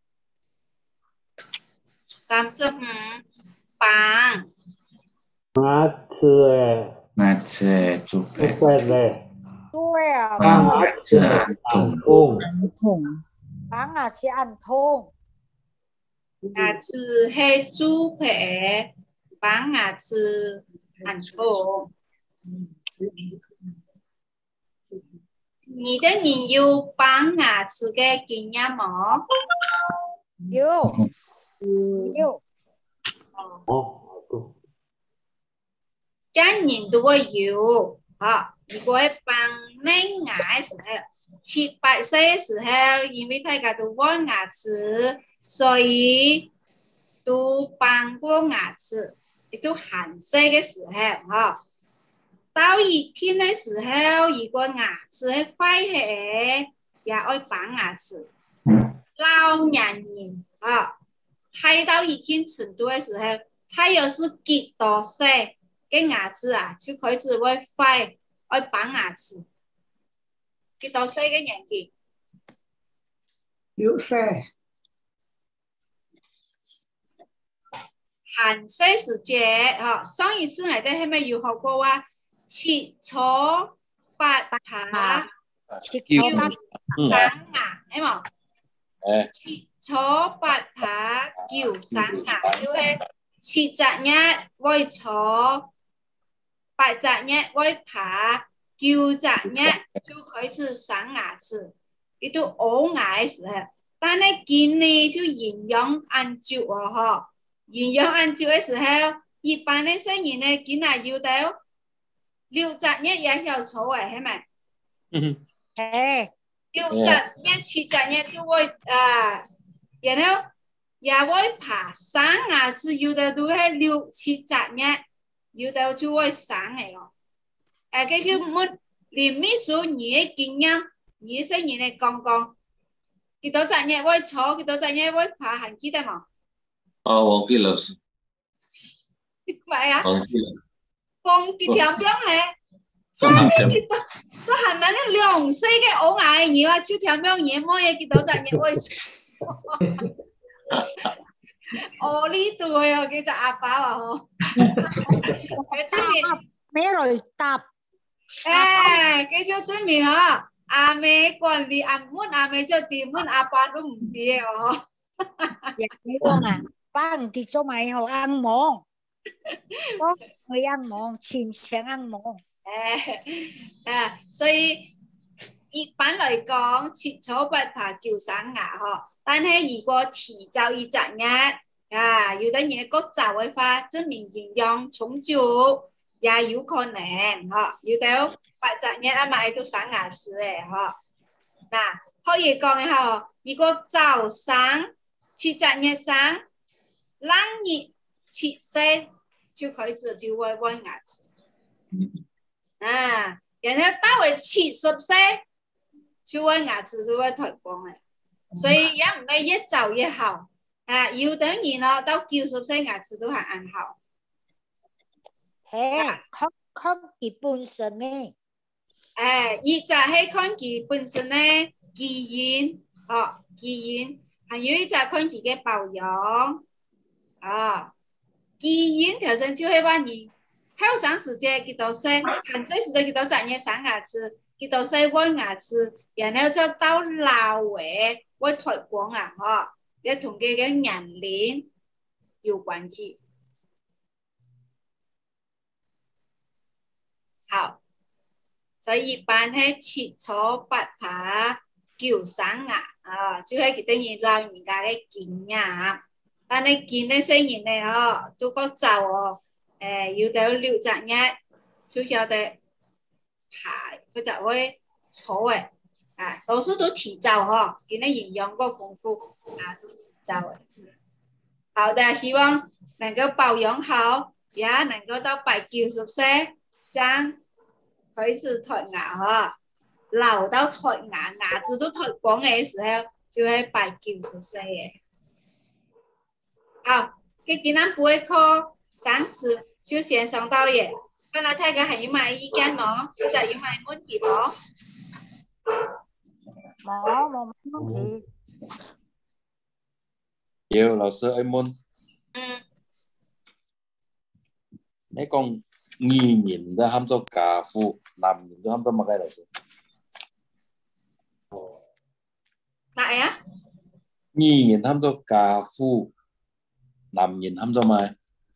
Speaker 2: 三十五bằng
Speaker 4: ngã thừa
Speaker 7: ngã chè chụp
Speaker 4: chụp về
Speaker 3: tôi à
Speaker 7: bằng
Speaker 4: ngã
Speaker 7: ngã chè
Speaker 4: thừa
Speaker 7: tùng
Speaker 4: thùng
Speaker 3: bán là sẽ ăn thôn
Speaker 2: ngà chữ hay chú phệ bán ngà chữ ăn thô你的人有幫牙齒嘅經驗冇？
Speaker 3: 有有
Speaker 2: 家人都會有啊。如果幫你牙嘅時候，七八歲嘅時候，因為大家都換牙齒，所以都幫過牙齒。亦都寒色嘅時候，嚇。到熱天嘅時候，如果牙齒係壞嘅，也愛綁牙齒。老年人啊，睇到熱天程度嘅時候，佢又是極多細嘅牙齒啊，就開始會壞，愛綁牙齒。極多細嘅年紀，
Speaker 6: 六歲。
Speaker 2: 寒色時節，嚇，上一次我哋係咪有學過啊？七錯八爬，
Speaker 3: 七
Speaker 2: 叫
Speaker 3: 八
Speaker 2: 省牙，係冇？
Speaker 5: 誒，
Speaker 2: 七錯八爬叫省牙，就係七隻日會錯，八隻日會爬，九隻日就開始省牙齒，亦都熬牙嘅時候，但係見呢就營養按照啊，嗬，營養按照嘅時候，一般嘅生人呢見係要到。六隻日也有錯嘅，係咪？
Speaker 5: 嗯，
Speaker 3: 誒，
Speaker 2: 六隻日、七隻日就會啊，然後也會爬省牙齒，有的都係六七隻日，有的就會省嘅咯。誒，佢叫乜？連秘書你嘅經驗，你先你嚟講講，幾多隻日會錯，幾多隻日會爬，還記得冇？
Speaker 1: 哦，忘記了，是
Speaker 2: 咪啊？
Speaker 1: 忘記了。
Speaker 2: 講幾條邊係，真係幾多？都係咪咧兩歲嘅熬牙嘅嘢啊？就條邊嘢冇嘢幾多隻嘢會？我呢度有幾隻阿爸話嗬，證明
Speaker 3: 咩來答？
Speaker 2: 誒，佢就證明啊，阿妹管理阿妹阿妹就掂妹阿爸都唔掂哦。
Speaker 3: 你講啊，爸唔跌咗咪好硬忙。我去ăn món chim sáng ăn món
Speaker 2: à, 所以一般嚟講七錯八爬叫省牙嗬，但係如果提早一隻日啊，有啲嘢個早嘅話，證明營養充足，也有可能嗬，有啲八隻日啊買到省牙齒嘅嗬。嗱，可以講下，如果早生七隻日生，冷熱七歲。就開始就會換牙齒，啊，然後到咗七十歲，就換牙齒就會脫光嘅，所以也唔係越早越好，啊，有啲人咯到九十歲牙齒都係很好。
Speaker 3: 係，看看佢本身呢，
Speaker 2: 誒，一隻係看佢本身呢基因，哦，基因，還有一隻看佢嘅保養，啊。基因條件就係話你後生時間幾多歲，寒細時間幾多隻嘢生牙齒，幾多歲換牙齒，然後就到老嘅會脫光啊！嗬，你同佢嘅年齡有關係。好，所以一般係七錯八爬叫生牙啊，就係佢等於老人家嘅經驗。但係見呢些人咧，嗬，都覺就哦，誒要到六隻日，就曉得排，佢就會錯嘅。 啊，都是都提早哈，今天营养够丰富啊，都提早的。好的，希望能够保养好，也能够到八九十歲，這樣開始脫牙哈，老到脫牙，牙齒都脫光嘅時候，就係八九十歲嘅。好，佢今日背課三次就先上到嘅，看下睇下係有咩意見冇，或者有咩問題冇？
Speaker 3: 冇冇問題。
Speaker 5: 有老師阿門。
Speaker 2: 嗯。
Speaker 5: 你講女人都喊做家父，男人都喊做乜嘢老師？
Speaker 2: 乜呀？
Speaker 5: 女人喊做家父，男人喊做乜？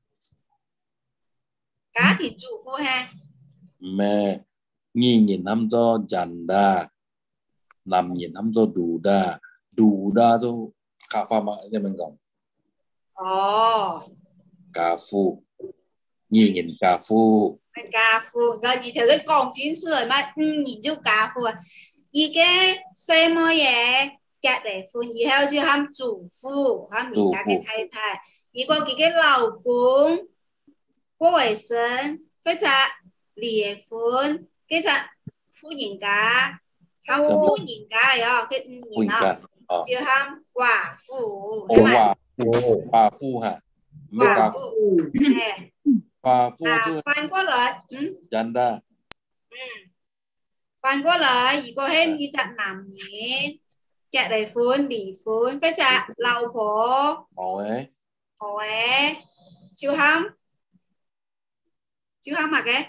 Speaker 2: 家庭主婦係？
Speaker 5: 唔係，女人喊做人da，男人喊做duda，duda就卡法嘛，你明講？
Speaker 2: 哦。
Speaker 5: 家父。女人家父，
Speaker 2: 家父，我二頭先講清楚係乜？嗯，然之後家父啊，而家什麼嘢結離婚以後就喊主婦，喊人家嘅太太。如果佢嘅老公過為生，或者離婚，跟住夫人家，喊夫人家哟，佢五年啊，就喊寡婦，係咪？
Speaker 5: 寡婦嚇，唔係家父，
Speaker 2: 係。
Speaker 5: 寡婦
Speaker 2: 就反過來，嗯，
Speaker 5: 人的，
Speaker 2: 嗯，反過來，如果係呢隻男人結離婚、離婚，或者老婆，
Speaker 5: 好誒，
Speaker 2: 好誒，就喊就喊乜嘅？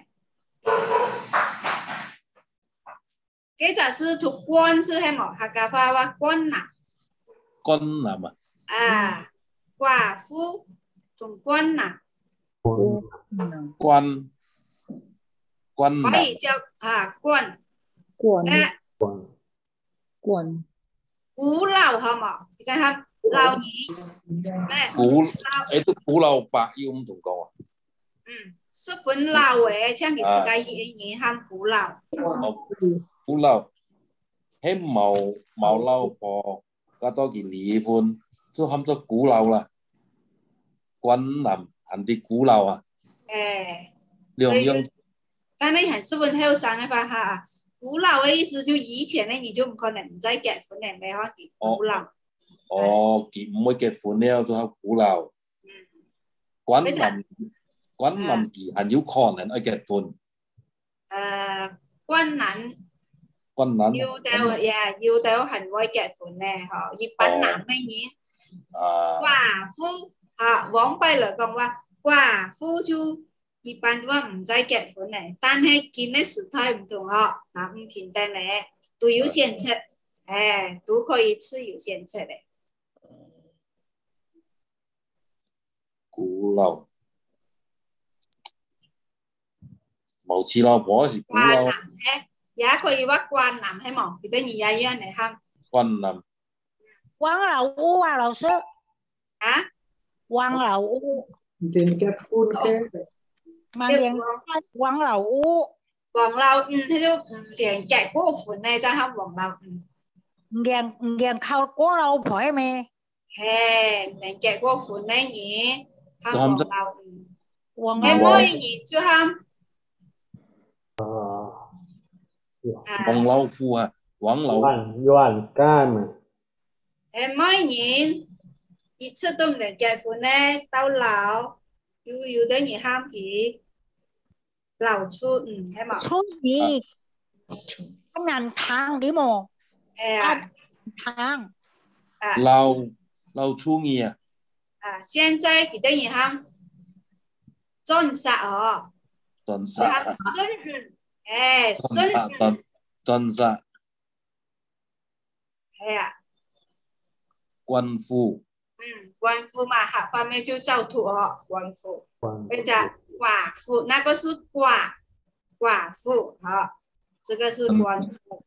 Speaker 2: 嗰就是讀官是係冇？客家話話官男，
Speaker 5: 官男啊，
Speaker 2: 啊，寡婦同官男。
Speaker 5: 官官
Speaker 2: 可以叫啊官
Speaker 8: 官
Speaker 2: 官
Speaker 8: 官
Speaker 2: 古老好冇？即係老年咩？
Speaker 5: 古誒都古老白要唔同講啊。
Speaker 2: 嗯，十分老誒，像佢自家語言喊古老。
Speaker 5: 哦，古老，喺冇冇老婆，加多件離婚，都喊做古老啦。官男。很啲古老啊，
Speaker 2: 誒，
Speaker 5: 兩樣。
Speaker 2: 但係很十分後生嘅話嚇，古老嘅意思就以前咧，你就唔可能唔再結婚咧，咪可以古老。
Speaker 5: 哦，結唔會結婚了就係古老。嗯。官男官男佢很有可能會結婚。
Speaker 2: 誒，官男。
Speaker 5: 官男。
Speaker 2: 要到呀，要到很會結婚咧，嗬，一般男嘅人。
Speaker 5: 啊。
Speaker 2: 寡婦。啊，往輩來講話，寡婦就一般都話唔使結婚咧，但係今日時代唔同嗬，嗱唔平等咧，都有選擇，誒，都可以自由選擇咧。
Speaker 5: 古老，冇似老婆是古老。
Speaker 2: 寡男誒，也可以話寡男係冇，佢哋而家一樣嚟喊。
Speaker 5: 寡男。
Speaker 3: 王老五啊，老師。
Speaker 2: 啊？
Speaker 3: 王老五，
Speaker 6: 唔結婚嘅，
Speaker 3: 萬年王老五，
Speaker 2: 王老五佢就唔連結過婚咧，就喊王老五。
Speaker 3: 唔連唔連靠過老婆咩？
Speaker 2: 係唔連結過婚咧，嘢喊王老五。
Speaker 3: 王
Speaker 2: 老五嘢就喊
Speaker 4: 啊，
Speaker 5: 王老夫啊，王老。
Speaker 4: 冤冤家嘛。
Speaker 2: 誒，每年。一次都唔能結婚咧，到老要要等於喊佢老出嗯係嘛？
Speaker 3: 出年人堂點麼？
Speaker 2: 係啊，
Speaker 3: 堂
Speaker 2: 啊
Speaker 5: 老老出年啊！
Speaker 2: 啊，現在佢等於喊尊殺哦，
Speaker 5: 尊殺。
Speaker 2: 孫嗯，誒孫
Speaker 5: 嗯。尊殺。
Speaker 2: 係啊。
Speaker 5: 官夫。
Speaker 2: 嗯，官夫嘛，下方面就照圖哦，官夫，或者寡婦，那個是寡寡婦，好，這個是官夫。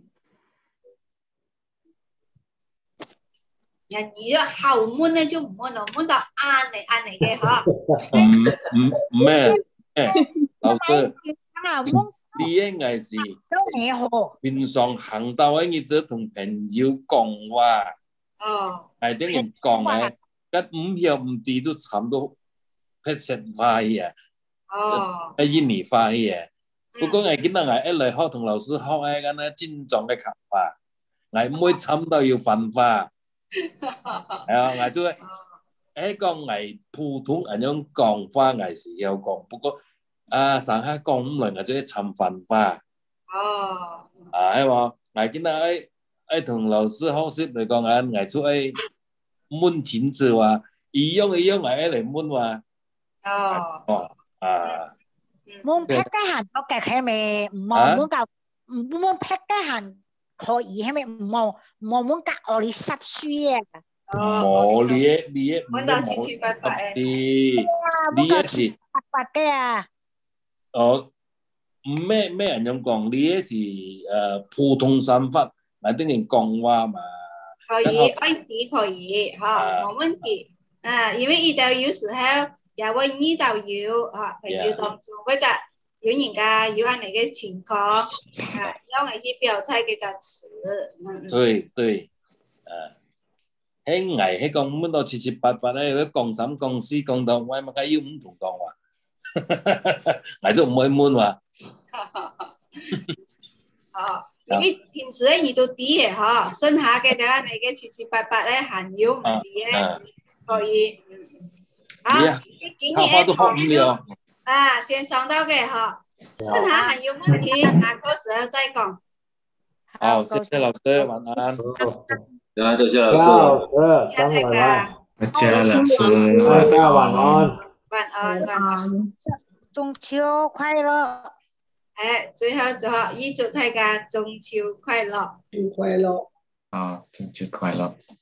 Speaker 2: 人哋個後門咧就唔好咯，門到啱嚟啱嚟嘅嗬。
Speaker 5: 唔唔咩？老師， 你應該是
Speaker 3: 都你好。
Speaker 5: 平常行到嘅日子同朋友講話，
Speaker 2: 哦，
Speaker 5: 係等人講嘅，一唔曉唔知都差唔多劈石化去啊，
Speaker 2: 哦，
Speaker 5: 一印尼化去啊。不過我見到我一嚟學同老師學嘅咁咧正宗嘅講法，我每參都要分化，係啊，我就誒講我普通人樣講法，我是有講，不過啊上下講唔嚟，我就要參分化。
Speaker 2: 哦，
Speaker 5: 啊，係嘛？我見到誒誒同老師學習嚟講啊，我出誒問清楚話，一樣一樣我嚟問話，
Speaker 2: 哦，
Speaker 5: 啊。
Speaker 3: muốn phép cái hành có cả hay mày mong muốn cầu muốn phép cái hành可以係咪唔望望muốn cả ở đi sắp suy à
Speaker 5: 冇你你
Speaker 2: 揾到七七八八嘅，
Speaker 5: 你一是
Speaker 3: 八嘅啊
Speaker 5: 哦咩咩人咁講？你一是誒普通想法，嚟等人講話嘛？
Speaker 2: 可以，愛啲可以，嚇冇問題啊，因為呢度有時候。也會呢度要啊，朋友當中嗰隻有人家有按你嘅情況啊，因為要表態嘅就詞。
Speaker 5: 對對，誒，喺藝喺講乜到七七八八咧，佢講三講四講到，我咪解要唔同講話，藝就唔會悶話。
Speaker 2: 哦，因為平時咧遇到啲嘅嗬，剩下嘅就按你嘅七七八八咧閒聊唔啲咧，可以。好，今年嘅朋友啊，先上到嘅嗬，剩下還有問題，下個時候再講。
Speaker 5: 好，謝謝老師，晚安。
Speaker 1: 謝謝
Speaker 4: 老師，三晚安。
Speaker 7: 大家老師，
Speaker 4: 大家晚安。
Speaker 2: 晚安，晚安。
Speaker 3: 中秋快樂！
Speaker 2: 誒，最後最後預祝大家中秋快樂。
Speaker 6: 中秋快樂。
Speaker 7: 啊，中秋快樂。